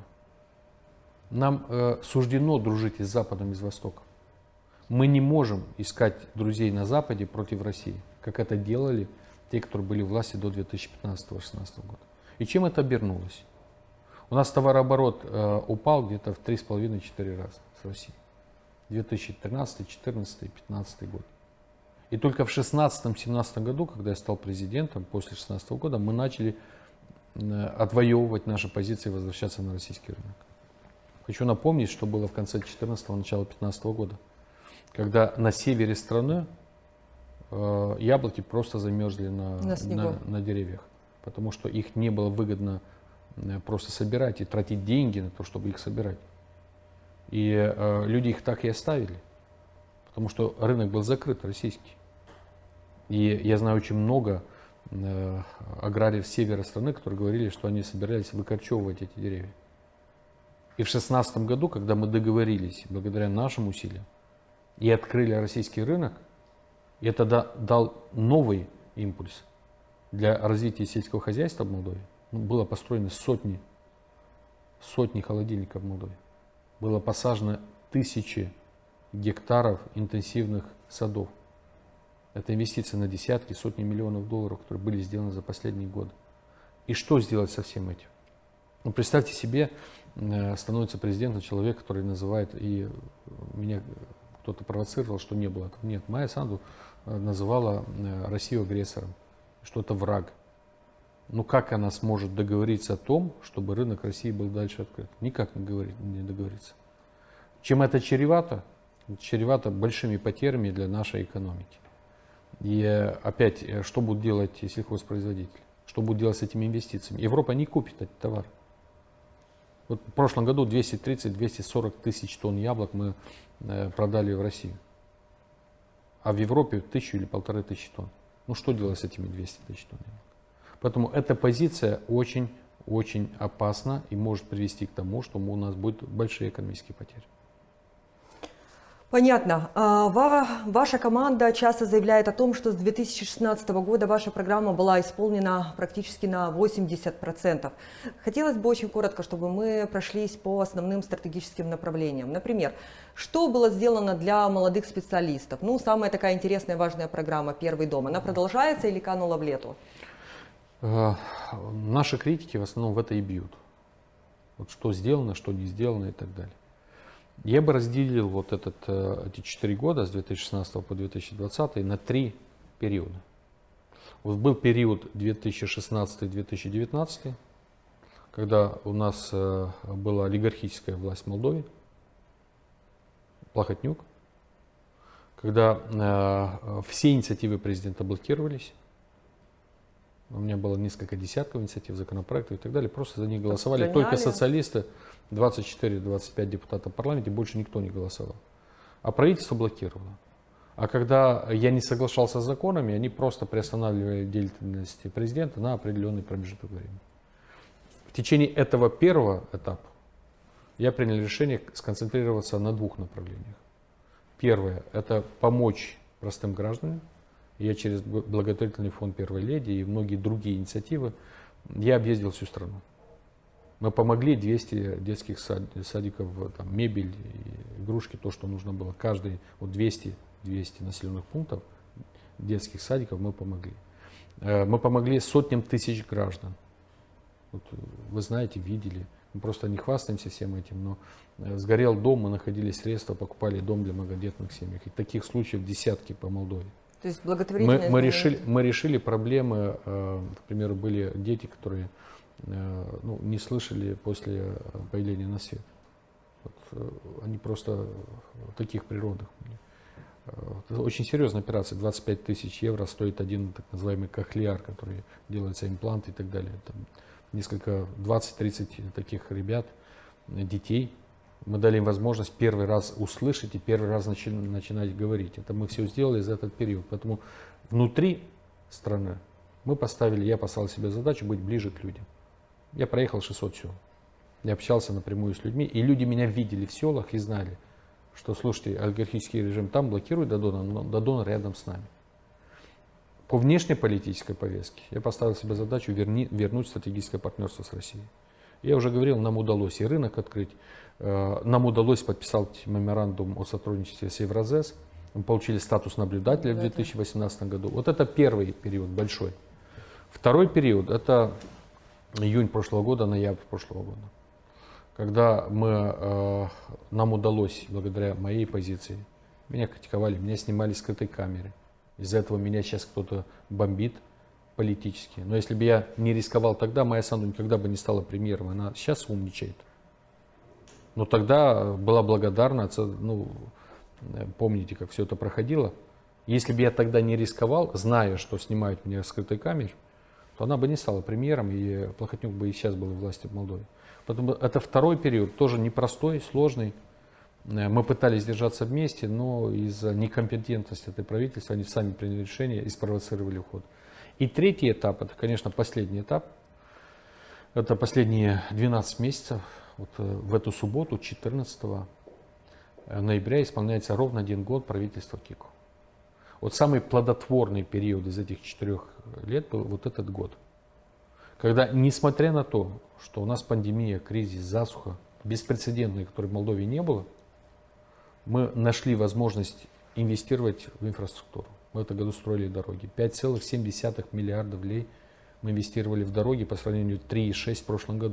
Нам суждено дружить и с Западом, и с Востоком. Мы не можем искать друзей на Западе против России, как это делали те, которые были в власти до 2015-2016 года. И чем это обернулось? У нас товарооборот упал где-то в 3,5-4 раза с Россией. 2013, 2014, 2015 год. И только в 2016-2017 году, когда я стал президентом, после 2016 года, мы начали отвоевывать наши позиции и возвращаться на российский рынок. Хочу напомнить, что было в конце 2014-го, начало 2015 года, когда на севере страны яблоки просто замерзли на деревьях, потому что их не было выгодно просто собирать и тратить деньги на то, чтобы их собирать. И люди их так и оставили, потому что рынок был закрыт, российский. И я знаю очень много аграриев севера страны, которые говорили, что они собирались выкорчевывать эти деревья. И в 2016 году, когда мы договорились, благодаря нашим усилиям, и открыли российский рынок, это дал новый импульс для развития сельского хозяйства в Молдове. Было построено сотни холодильников в Молдове. Было посажено тысячи гектаров интенсивных садов. Это инвестиции на десятки, сотни миллионов долларов, которые были сделаны за последние годы. И что сделать со всем этим? Ну, представьте себе, становится президентом человек, который называет, и меня кто-то провоцировал, что не было этого. Нет, Майя Санду называла Россию агрессором, что это враг. Ну как она сможет договориться о том, чтобы рынок России был дальше открыт? Никак не договориться. Чем это чревато? Чревато большими потерями для нашей экономики. И опять, что будут делать сельхозпроизводители? Что будут делать с этими инвестициями? Европа не купит этот товар. Вот в прошлом году 230-240 тысяч тонн яблок мы продали в Россию. А в Европе 1000 или 1500 тонн. Ну что делать с этими 200 тысяч тонн яблок? Поэтому эта позиция очень опасна и может привести к тому, что у нас будут большие экономические потери. Понятно. Ваша команда часто заявляет о том, что с 2016 года ваша программа была исполнена практически на 80%. Хотелось бы очень коротко, чтобы мы прошлись по основным стратегическим направлениям. Например, что было сделано для молодых специалистов? Ну, самая такая интересная, важная программа «Первый дом». Она продолжается или канула в лету? Наши критики в основном в это и бьют. Вот что сделано, что не сделано и так далее. Я бы разделил вот эти 4 года с 2016 по 2020 на 3 периода. Вот был период 2016-2019, когда у нас была олигархическая власть в Молдове, Плахотнюк, когда все инициативы президента блокировались. У меня было несколько десятков инициатив, законопроектов и так далее. Просто за них голосовали только социалисты, 24-25 депутатов в парламенте, больше никто не голосовал. А правительство блокировало. А когда я не соглашался с законами, они просто приостанавливали деятельность президента на определенный промежуток времени. В течение этого первого этапа я принял решение сконцентрироваться на 2 направлениях. Первое – это помочь простым гражданам. Я через благотворительный фонд Первой леди и многие другие инициативы, я объездил всю страну. Мы помогли 200 детских садиков, там, мебель, игрушки, то, что нужно было. Каждый, вот 200 населенных пунктов детских садиков мы помогли. Мы помогли сотням тысяч граждан. Вот, вы знаете, видели. Мы просто не хвастаемся всем этим, но сгорел дом, мы находили средства, покупали дом для многодетных семей. И таких случаев десятки по Молдове. То есть благотворительные мы решили проблемы, к примеру, были дети, которые не слышали после появления на свет. Вот, они просто в таких природах были. Это очень серьезная операция. 25 тысяч евро стоит один так называемый кохлеар, который делается имплант и так далее. Там несколько, 20-30 таких ребят, детей. Мы дали им возможность первый раз услышать и первый раз начинать говорить. Это мы все сделали за этот период. Поэтому внутри страны я поставил себе задачу быть ближе к людям. Я проехал 600 сел. Я общался напрямую с людьми. И люди меня видели в селах и знали, что, слушайте, олигархический режим там блокирует Додона, но Додон рядом с нами. По внешнеполитической повестке я поставил себе задачу вернуть стратегическое партнерство с Россией. Я уже говорил, нам удалось и рынок открыть, нам удалось подписать меморандум о сотрудничестве с Евразес, мы получили статус наблюдателя в 2018 году. Вот это первый период большой. Второй период это июнь прошлого года, ноябрь прошлого года, когда нам удалось, благодаря моей позиции, меня критиковали, меня снимали с скрытой камеры. Из-за этого меня сейчас кто-то бомбит политически. Но если бы я не рисковал тогда, Майя Санду никогда бы не стала премьером. Она сейчас умничает. Но тогда была благодарна, помните, как все это проходило. Если бы я тогда не рисковал, зная, что снимают меня с скрытой камеры, то она бы не стала премьером, и Плахотнюк бы и сейчас был в власти в Молдове. Поэтому это второй период, тоже непростой, сложный. Мы пытались держаться вместе, но из-за некомпетентности этой правительства они сами приняли решение и спровоцировали уход. И третий этап, это, конечно, последний этап, это последние 12 месяцев. Вот в эту субботу, 14 ноября, исполняется ровно 1 год правительства Кико. Вот самый плодотворный период из этих 4 лет был вот этот год. Когда, несмотря на то, что у нас пандемия, кризис, засуха, беспрецедентной, которой в Молдове не было, мы нашли возможность инвестировать в инфраструктуру. Мы в этом году строили дороги. 5,7 миллиардов лей мы инвестировали в дороги по сравнению с 3,6 в прошлом году.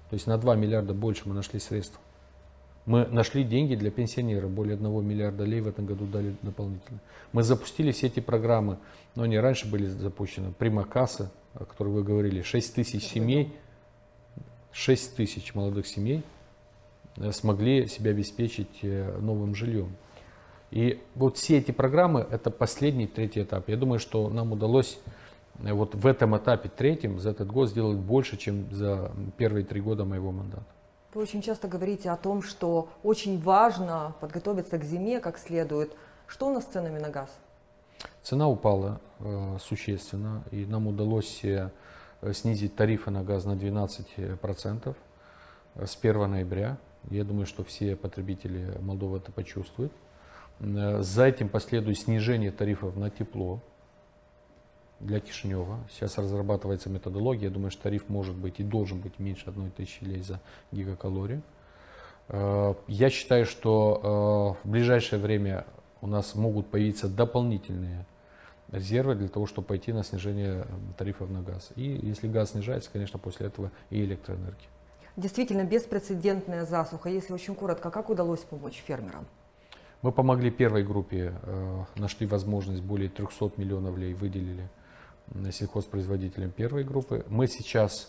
То есть на 2 миллиарда больше мы нашли средств. Мы нашли деньги для пенсионеров, более 1 миллиарда лей в этом году дали дополнительно. Мы запустили все эти программы, но они раньше были запущены. Примакасса, о которой вы говорили, 6 тысяч семей, 6 тысяч молодых семей смогли себя обеспечить новым жильем. И вот все эти программы, это последний, третий этап. Я думаю, что нам удалось вот в этом этапе третьем за этот год сделать больше, чем за первые 3 года моего мандата. Вы очень часто говорите о том, что очень важно подготовиться к зиме как следует. Что у нас с ценами на газ? Цена упала существенно, и нам удалось снизить тарифы на газ на 12% с 1 ноября. Я думаю, что все потребители Молдовы это почувствуют. За этим последует снижение тарифов на тепло для Кишинева. Сейчас разрабатывается методология. Я думаю, что тариф может быть и должен быть меньше 1000 лей за гигакалорию. Я считаю, что в ближайшее время у нас могут появиться дополнительные резервы для того, чтобы пойти на снижение тарифов на газ. И если газ снижается, конечно, после этого и электроэнергия. Действительно, беспрецедентная засуха. Если очень коротко, как удалось помочь фермерам? Мы помогли первой группе, нашли возможность, более 300 миллионов лей выделили сельхозпроизводителям первой группы. Мы сейчас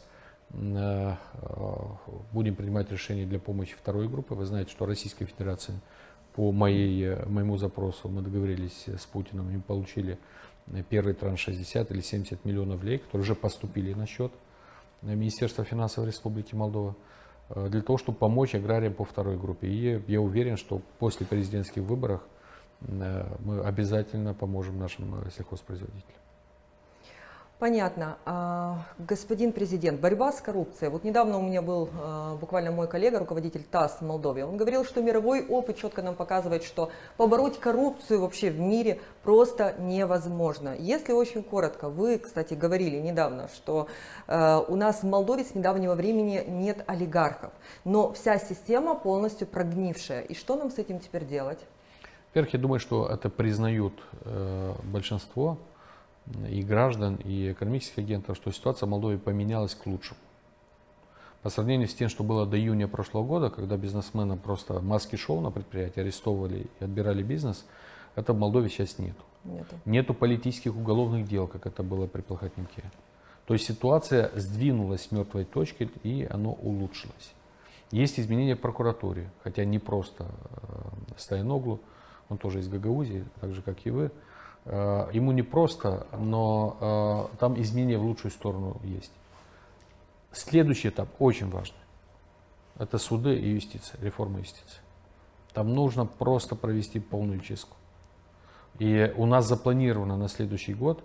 будем принимать решения для помощи второй группы. Вы знаете, что Российская Федерация по моему запросу, мы договорились с Путиным, и получили первый транш 60 или 70 миллионов лей, которые уже поступили на счет Министерства финансов Республики Молдова, для того, чтобы помочь аграриям по второй группе. И я уверен, что после президентских выборов мы обязательно поможем нашим сельхозпроизводителям. Понятно. Господин президент, борьба с коррупцией. Вот недавно у меня был буквально мой коллега, руководитель ТАСС в Молдове. Он говорил, что мировой опыт четко нам показывает, что побороть коррупцию вообще в мире просто невозможно. Если очень коротко, вы, кстати, говорили недавно, что у нас в Молдове с недавнего времени нет олигархов, но вся система полностью прогнившая. И что нам с этим теперь делать? Во-первых, я думаю, что это признают большинство и граждан, и экономических агентов, что ситуация в Молдове поменялась к лучшему. По сравнению с тем, что было до июня прошлого года, когда бизнесмены просто маски-шоу на предприятии арестовывали и отбирали бизнес, это в Молдове сейчас нету. Нету политических уголовных дел, как это было при Плохотнике. То есть ситуация сдвинулась с мертвой точки, и оно улучшилось. Есть изменения в прокуратуре, хотя не просто Стояноглу, он тоже из Гагаузии, так же как и вы. Ему не просто, но там изменения в лучшую сторону есть. Следующий этап очень важный. Это суды и юстиция, реформа юстиции. Там нужно просто провести полную чистку. И у нас запланировано на следующий год,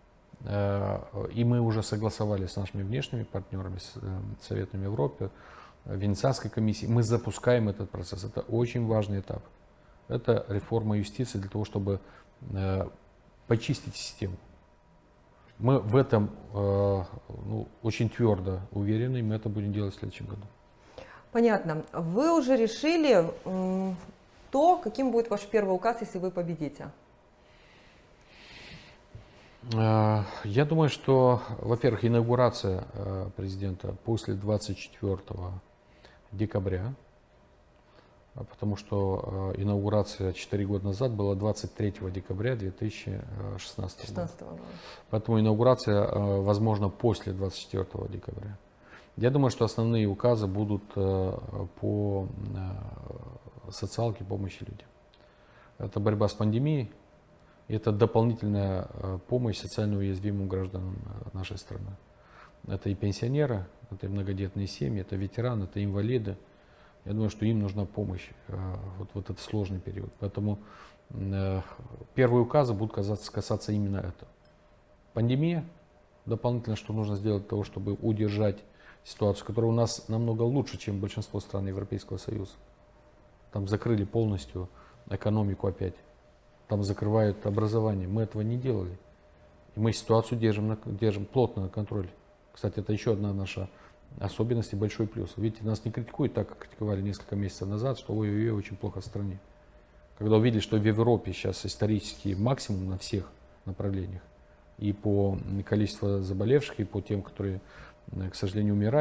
и мы уже согласовали с нашими внешними партнерами, с Советом Европы, Венецианской комиссией, мы запускаем этот процесс. Это очень важный этап. Это реформа юстиции для того, чтобы почистить систему. Мы в этом очень твердо уверены, и мы это будем делать в следующем году. Понятно. Вы уже решили то, каким будет ваш первый указ, если вы победите? Я думаю, что, во-первых, инаугурация президента после 24 декабря, потому что инаугурация 4 года назад была 23 декабря 2016 года. Поэтому инаугурация возможна после 24 декабря. Я думаю, что основные указы будут по социалке, помощи людям. Это борьба с пандемией, это дополнительная помощь социально уязвимым гражданам нашей страны. Это и пенсионеры, это и многодетные семьи, это ветераны, это инвалиды. Я думаю, что им нужна помощь вот в этот сложный период. Поэтому первые указы будут касаться именно этого. Пандемия, дополнительно, что нужно сделать для того, чтобы удержать ситуацию, которая у нас намного лучше, чем большинство стран Европейского Союза. Там закрыли полностью экономику опять. Там закрывают образование. Мы этого не делали. И мы ситуацию держим плотно на контроле. Кстати, это еще одна наша особенность и большой плюс. Видите, нас не критикуют так, как критиковали несколько месяцев назад, что ой-ой-ой, очень плохо в стране. Когда увидели, что в Европе сейчас исторический максимум на всех направлениях, и по количеству заболевших, и по тем, которые, к сожалению, умирают,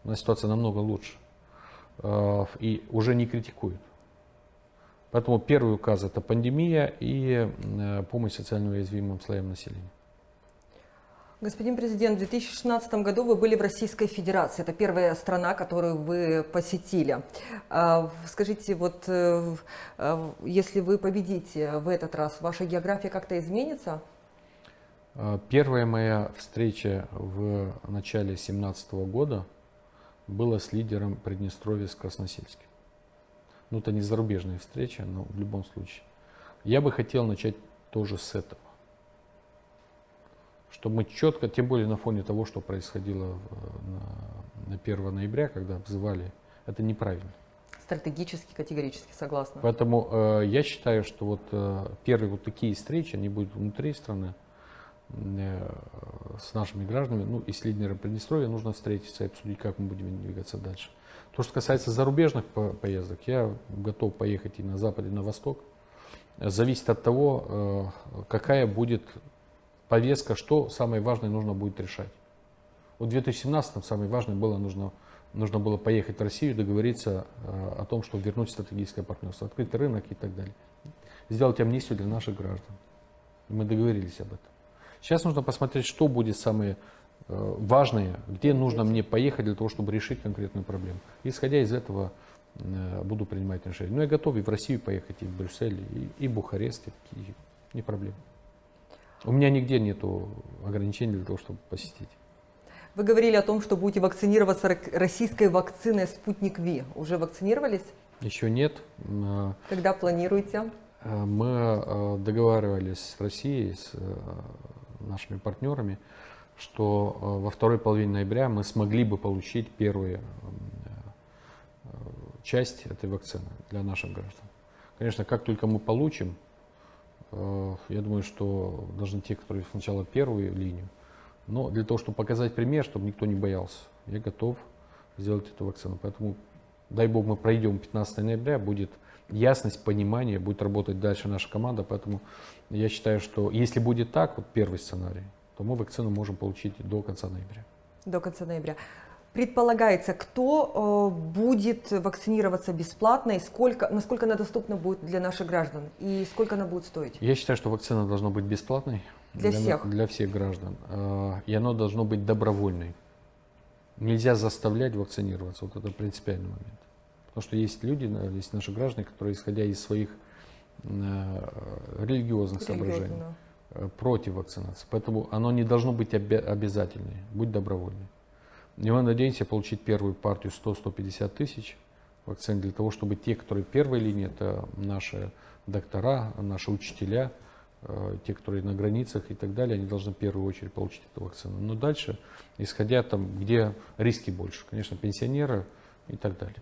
У нас ситуация намного лучше. И уже не критикуют. Поэтому первый указ — это пандемия и помощь социально уязвимым слоям населения. Господин президент, в 2016 году вы были в Российской Федерации. Это первая страна, которую вы посетили. Скажите, вот если вы победите в этот раз, ваша география как-то изменится? Первая моя встреча в начале 2017 года была с лидером Приднестровья, с Красносельским. Ну, это не зарубежная встреча, но в любом случае. Я бы хотел начать тоже с этого. Чтобы мы четко, тем более на фоне того, что происходило на 1 ноября, когда обзывали, это неправильно. Стратегически, категорически согласна. Поэтому я считаю, что вот первые вот такие встречи, они будут внутри страны, с нашими гражданами, ну и с лидером Приднестровья нужно встретиться и обсудить, как мы будем двигаться дальше. То, что касается зарубежных поездок, я готов поехать и на запад, и на восток. Зависит от того, какая будет повестка, что самое важное нужно будет решать. Вот в 2017-м самое важное было, нужно было поехать в Россию, договориться о том, чтобы вернуть стратегическое партнерство, открытый рынок и так далее. Сделать амнистию для наших граждан. И мы договорились об этом. Сейчас нужно посмотреть, что будет самое важное, где нужно мне поехать для того, чтобы решить конкретную проблему. Исходя из этого буду принимать решения. Но я готов и в Россию поехать, и в Брюссель, и в Бухарест, и не проблема. У меня нигде нету ограничений для того, чтобы посетить. Вы говорили о том, что будете вакцинироваться российской вакциной «Спутник Ви». Уже вакцинировались? Еще нет. Когда планируете? Мы договаривались с Россией, с нашими партнерами, что во второй половине ноября мы смогли бы получить первую часть этой вакцины для наших граждан. Конечно, как только мы получим, я думаю, что должны те, которые сначала первую линию, но для того, чтобы показать пример, чтобы никто не боялся, я готов сделать эту вакцину. Поэтому, дай бог, мы пройдем 15 ноября, будет ясность, понимание, будет работать дальше наша команда. Поэтому я считаю, что если будет так, вот первый сценарий, то мы вакцину можем получить до конца ноября. До конца ноября. Предполагается, кто будет вакцинироваться бесплатно и насколько она доступна будет для наших граждан и сколько она будет стоить? Я считаю, что вакцина должна быть бесплатной для всех граждан. И она должна быть добровольной. Нельзя заставлять вакцинироваться. Вот это принципиальный момент. Потому что есть люди, есть наши граждане, которые, исходя из своих религиозных соображений, против вакцинации. Поэтому оно не должно быть обязательным, будь добровольным. И мы надеемся получить первую партию 100-150 тысяч вакцин для того, чтобы те, которые в первой линии, это наши доктора, наши учителя, те, которые на границах и так далее, они должны в первую очередь получить эту вакцину. Но дальше, исходя там, где риски больше, конечно, пенсионеры и так далее.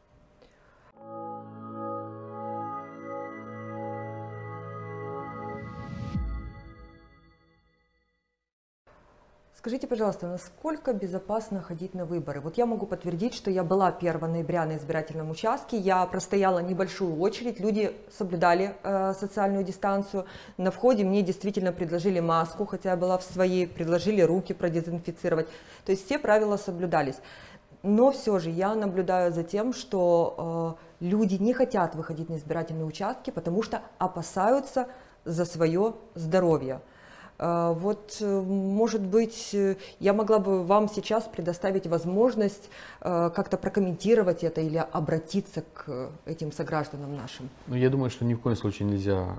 Скажите, пожалуйста, насколько безопасно ходить на выборы? Вот я могу подтвердить, что я была 1 ноября на избирательном участке, я простояла небольшую очередь, люди соблюдали социальную дистанцию. На входе мне действительно предложили маску, хотя я была в своей, предложили руки продезинфицировать. То есть все правила соблюдались. Но все же я наблюдаю за тем, что люди не хотят выходить на избирательные участки, потому что опасаются за свое здоровье. Вот, может быть, я могла бы вам сейчас предоставить возможность как-то прокомментировать это или обратиться к этим согражданам нашим. Ну, я думаю, что ни в коем случае нельзя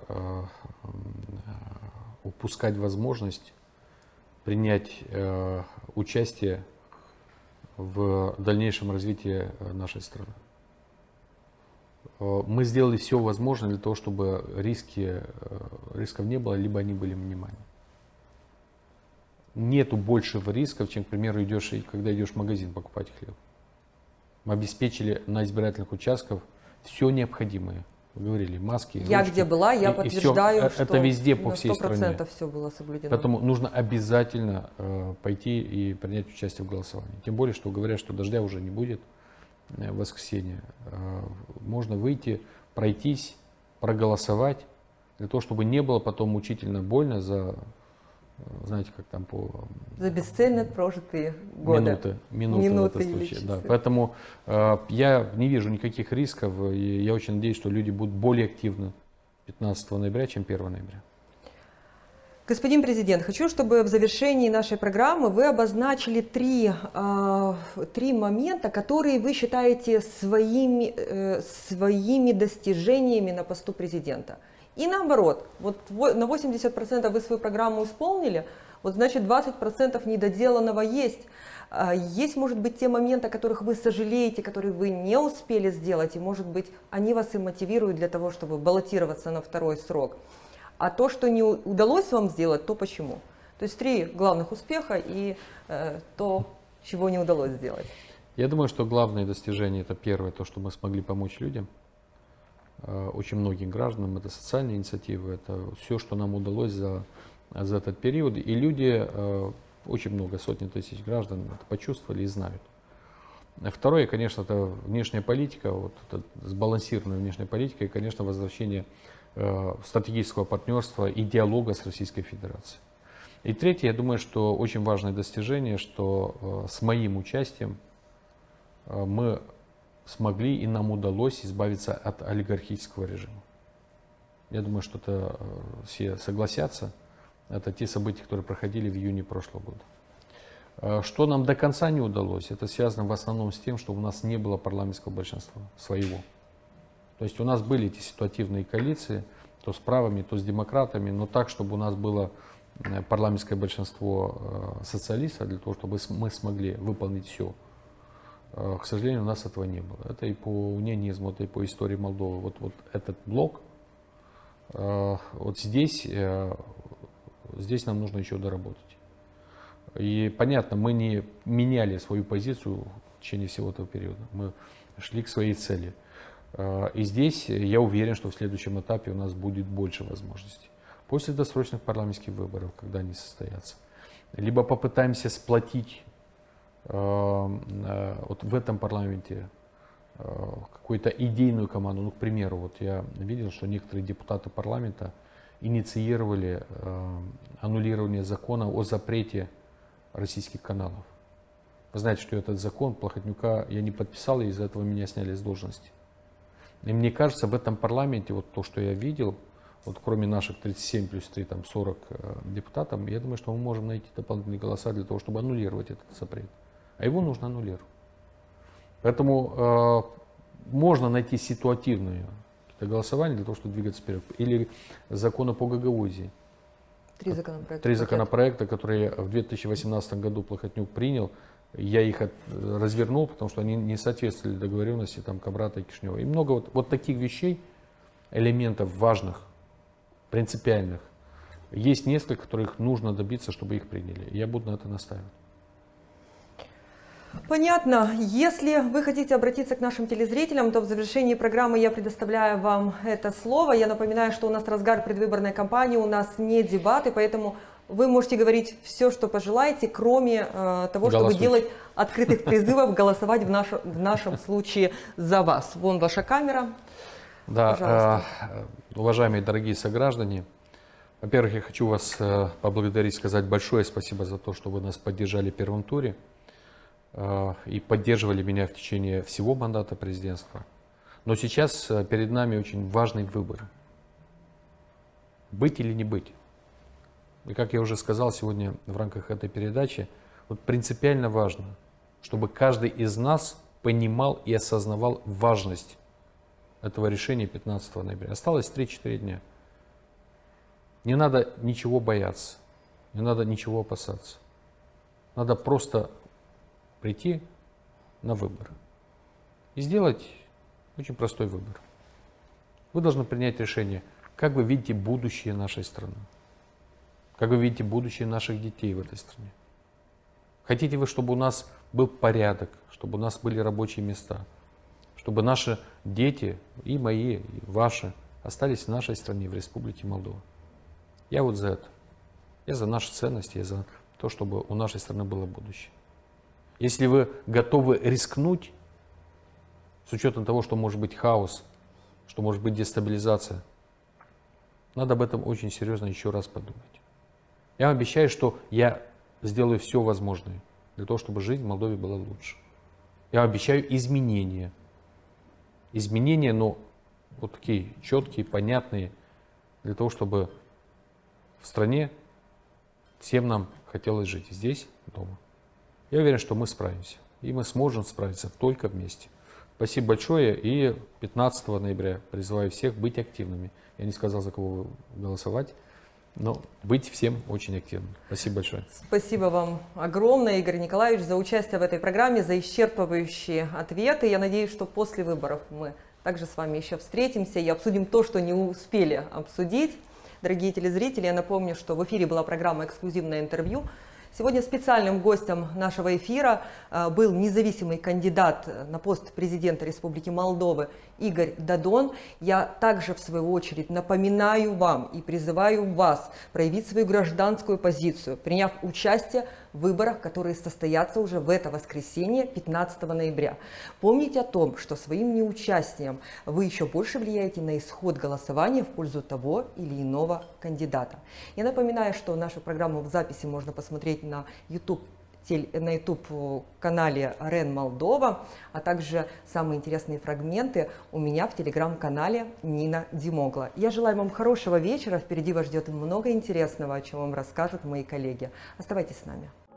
упускать возможность принять участие в дальнейшем развитии нашей страны. Мы сделали все возможное для того, чтобы рисков не было, либо они были минимальны. Нету большего рисков, чем, к примеру, когда идешь в магазин покупать хлеб. Мы обеспечили на избирательных участках все необходимое. Вы говорили, маски, я ручки, где была, я подтверждаю, что это везде по всей стране. Все было соблюдено. Поэтому нужно обязательно пойти и принять участие в голосовании. Тем более, что говорят, что дождя уже не будет в воскресенье. Можно выйти, пройтись, проголосовать, для того, чтобы не было потом мучительно больно за знаете, как там по... За бесцельно прожитые годы. Минуты в этом случае. Да. Поэтому я не вижу никаких рисков, и я очень надеюсь, что люди будут более активны 15 ноября, чем 1 ноября. Господин президент, хочу, чтобы в завершении нашей программы вы обозначили три момента, которые вы считаете своими достижениями на посту президента. И наоборот, вот на 80% вы свою программу исполнили, вот значит 20% недоделанного есть. Есть, может быть, те моменты, о которых вы сожалеете, которые вы не успели сделать, и, может быть, они вас и мотивируют для того, чтобы баллотироваться на второй срок. А то, что не удалось вам сделать, то почему? То есть 3 главных успеха и то, чего не удалось сделать. Я думаю, что главное достижение — это первое, то, что мы смогли помочь людям, очень многим гражданам, это социальные инициативы, это все, что нам удалось за этот период. И люди, очень много, сотни тысяч граждан это почувствовали и знают. Второе, конечно, это внешняя политика, вот это сбалансированная внешняя политика и, конечно, возвращение стратегического партнерства и диалога с Российской Федерацией. И третье, я думаю, что очень важное достижение, что с моим участием мы смогли и нам удалось избавиться от олигархического режима. Я думаю, что это все согласятся. Это те события, которые проходили в июне прошлого года. Что нам до конца не удалось, это связано в основном с тем, что у нас не было парламентского большинства своего. То есть у нас были эти ситуативные коалиции, то с правыми, то с демократами, но так, чтобы у нас было парламентское большинство социалистов, для того, чтобы мы смогли выполнить все. К сожалению, у нас этого не было. Это и по унионизму, это и по истории Молдовы. Вот этот блок, вот здесь нам нужно еще доработать. И понятно, мы не меняли свою позицию в течение всего этого периода. Мы шли к своей цели. И здесь я уверен, что в следующем этапе у нас будет больше возможностей. После досрочных парламентских выборов, когда они состоятся. Либо попытаемся сплотить вот в этом парламенте какую-то идейную команду. Ну, к примеру, вот я видел, что некоторые депутаты парламента инициировали аннулирование закона о запрете российских каналов. Вы знаете, что этот закон Плохотнюка я не подписал, и из-за этого меня сняли с должности. И мне кажется, в этом парламенте, вот то, что я видел, вот кроме наших 37 плюс 3, там 40 депутатов, я думаю, что мы можем найти дополнительные голоса для того, чтобы аннулировать этот запрет. А его нужно аннулировать. Поэтому можно найти ситуативное голосование для того, чтобы двигаться вперед. Или законы по Гагаузии. 3 законопроекта. 3 законопроекта, которые в 2018 году Плохотнюк принял. Я их развернул, потому что они не соответствовали договоренности там, Кабрата и Кишинева. И много вот таких вещей, элементов важных, принципиальных. Есть несколько, которых нужно добиться, чтобы их приняли. Я буду на это настаивать. Понятно. Если вы хотите обратиться к нашим телезрителям, то в завершении программы я предоставляю вам это слово. Я напоминаю, что у нас разгар предвыборной кампании, у нас не дебаты, поэтому вы можете говорить все, что пожелаете, кроме того, чтобы делать открытых призывов голосовать в нашем случае за вас. Вон ваша камера. Да, уважаемые дорогие сограждане, во-первых, я хочу вас поблагодарить, сказать большое спасибо за то, что вы нас поддержали в первом туре и поддерживали меня в течение всего мандата президентства. Но сейчас перед нами очень важный выбор. Быть или не быть. И как я уже сказал сегодня в рамках этой передачи, вот принципиально важно, чтобы каждый из нас понимал и осознавал важность этого решения 15 ноября. Осталось 3-4 дня. Не надо ничего бояться, не надо ничего опасаться. Надо просто прийти на выбор и сделать очень простой выбор. Вы должны принять решение, как вы видите будущее нашей страны, как вы видите будущее наших детей в этой стране. Хотите вы, чтобы у нас был порядок, чтобы у нас были рабочие места, чтобы наши дети, и мои, и ваши, остались в нашей стране, в Республике Молдова. Я вот за это. Я за наши ценности, я за то, чтобы у нашей страны было будущее. Если вы готовы рискнуть, с учетом того, что может быть хаос, что может быть дестабилизация, надо об этом очень серьезно еще раз подумать. Я вам обещаю, что я сделаю все возможное для того, чтобы жизнь в Молдове была лучше. Я обещаю изменения. Изменения, но вот такие четкие, понятные, для того, чтобы в стране всем нам хотелось жить здесь, дома. Я уверен, что мы справимся. И мы сможем справиться только вместе. Спасибо большое. И 15 ноября призываю всех быть активными. Я не сказал, за кого голосовать, но быть всем очень активным. Спасибо большое. Спасибо вам огромное, Игорь Николаевич, за участие в этой программе, за исчерпывающие ответы. Я надеюсь, что после выборов мы также с вами еще встретимся и обсудим то, что не успели обсудить. Дорогие телезрители, я напомню, что в эфире была программа «Эксклюзивное интервью». Сегодня специальным гостем нашего эфира был независимый кандидат на пост президента Республики Молдовы Игорь Дадон. Я также, в свою очередь, напоминаю вам и призываю вас проявить свою гражданскую позицию, приняв участие в выборах, которые состоятся уже в это воскресенье, 15 ноября. Помните о том, что своим неучастием вы еще больше влияете на исход голосования в пользу того или иного кандидата. Я напоминаю, что нашу программу в записи можно посмотреть на YouTube-канале РЕН Молдова, а также самые интересные фрагменты у меня в телеграм-канале Нина Димогла. Я желаю вам хорошего вечера, впереди вас ждет много интересного, о чем вам расскажут мои коллеги. Оставайтесь с нами.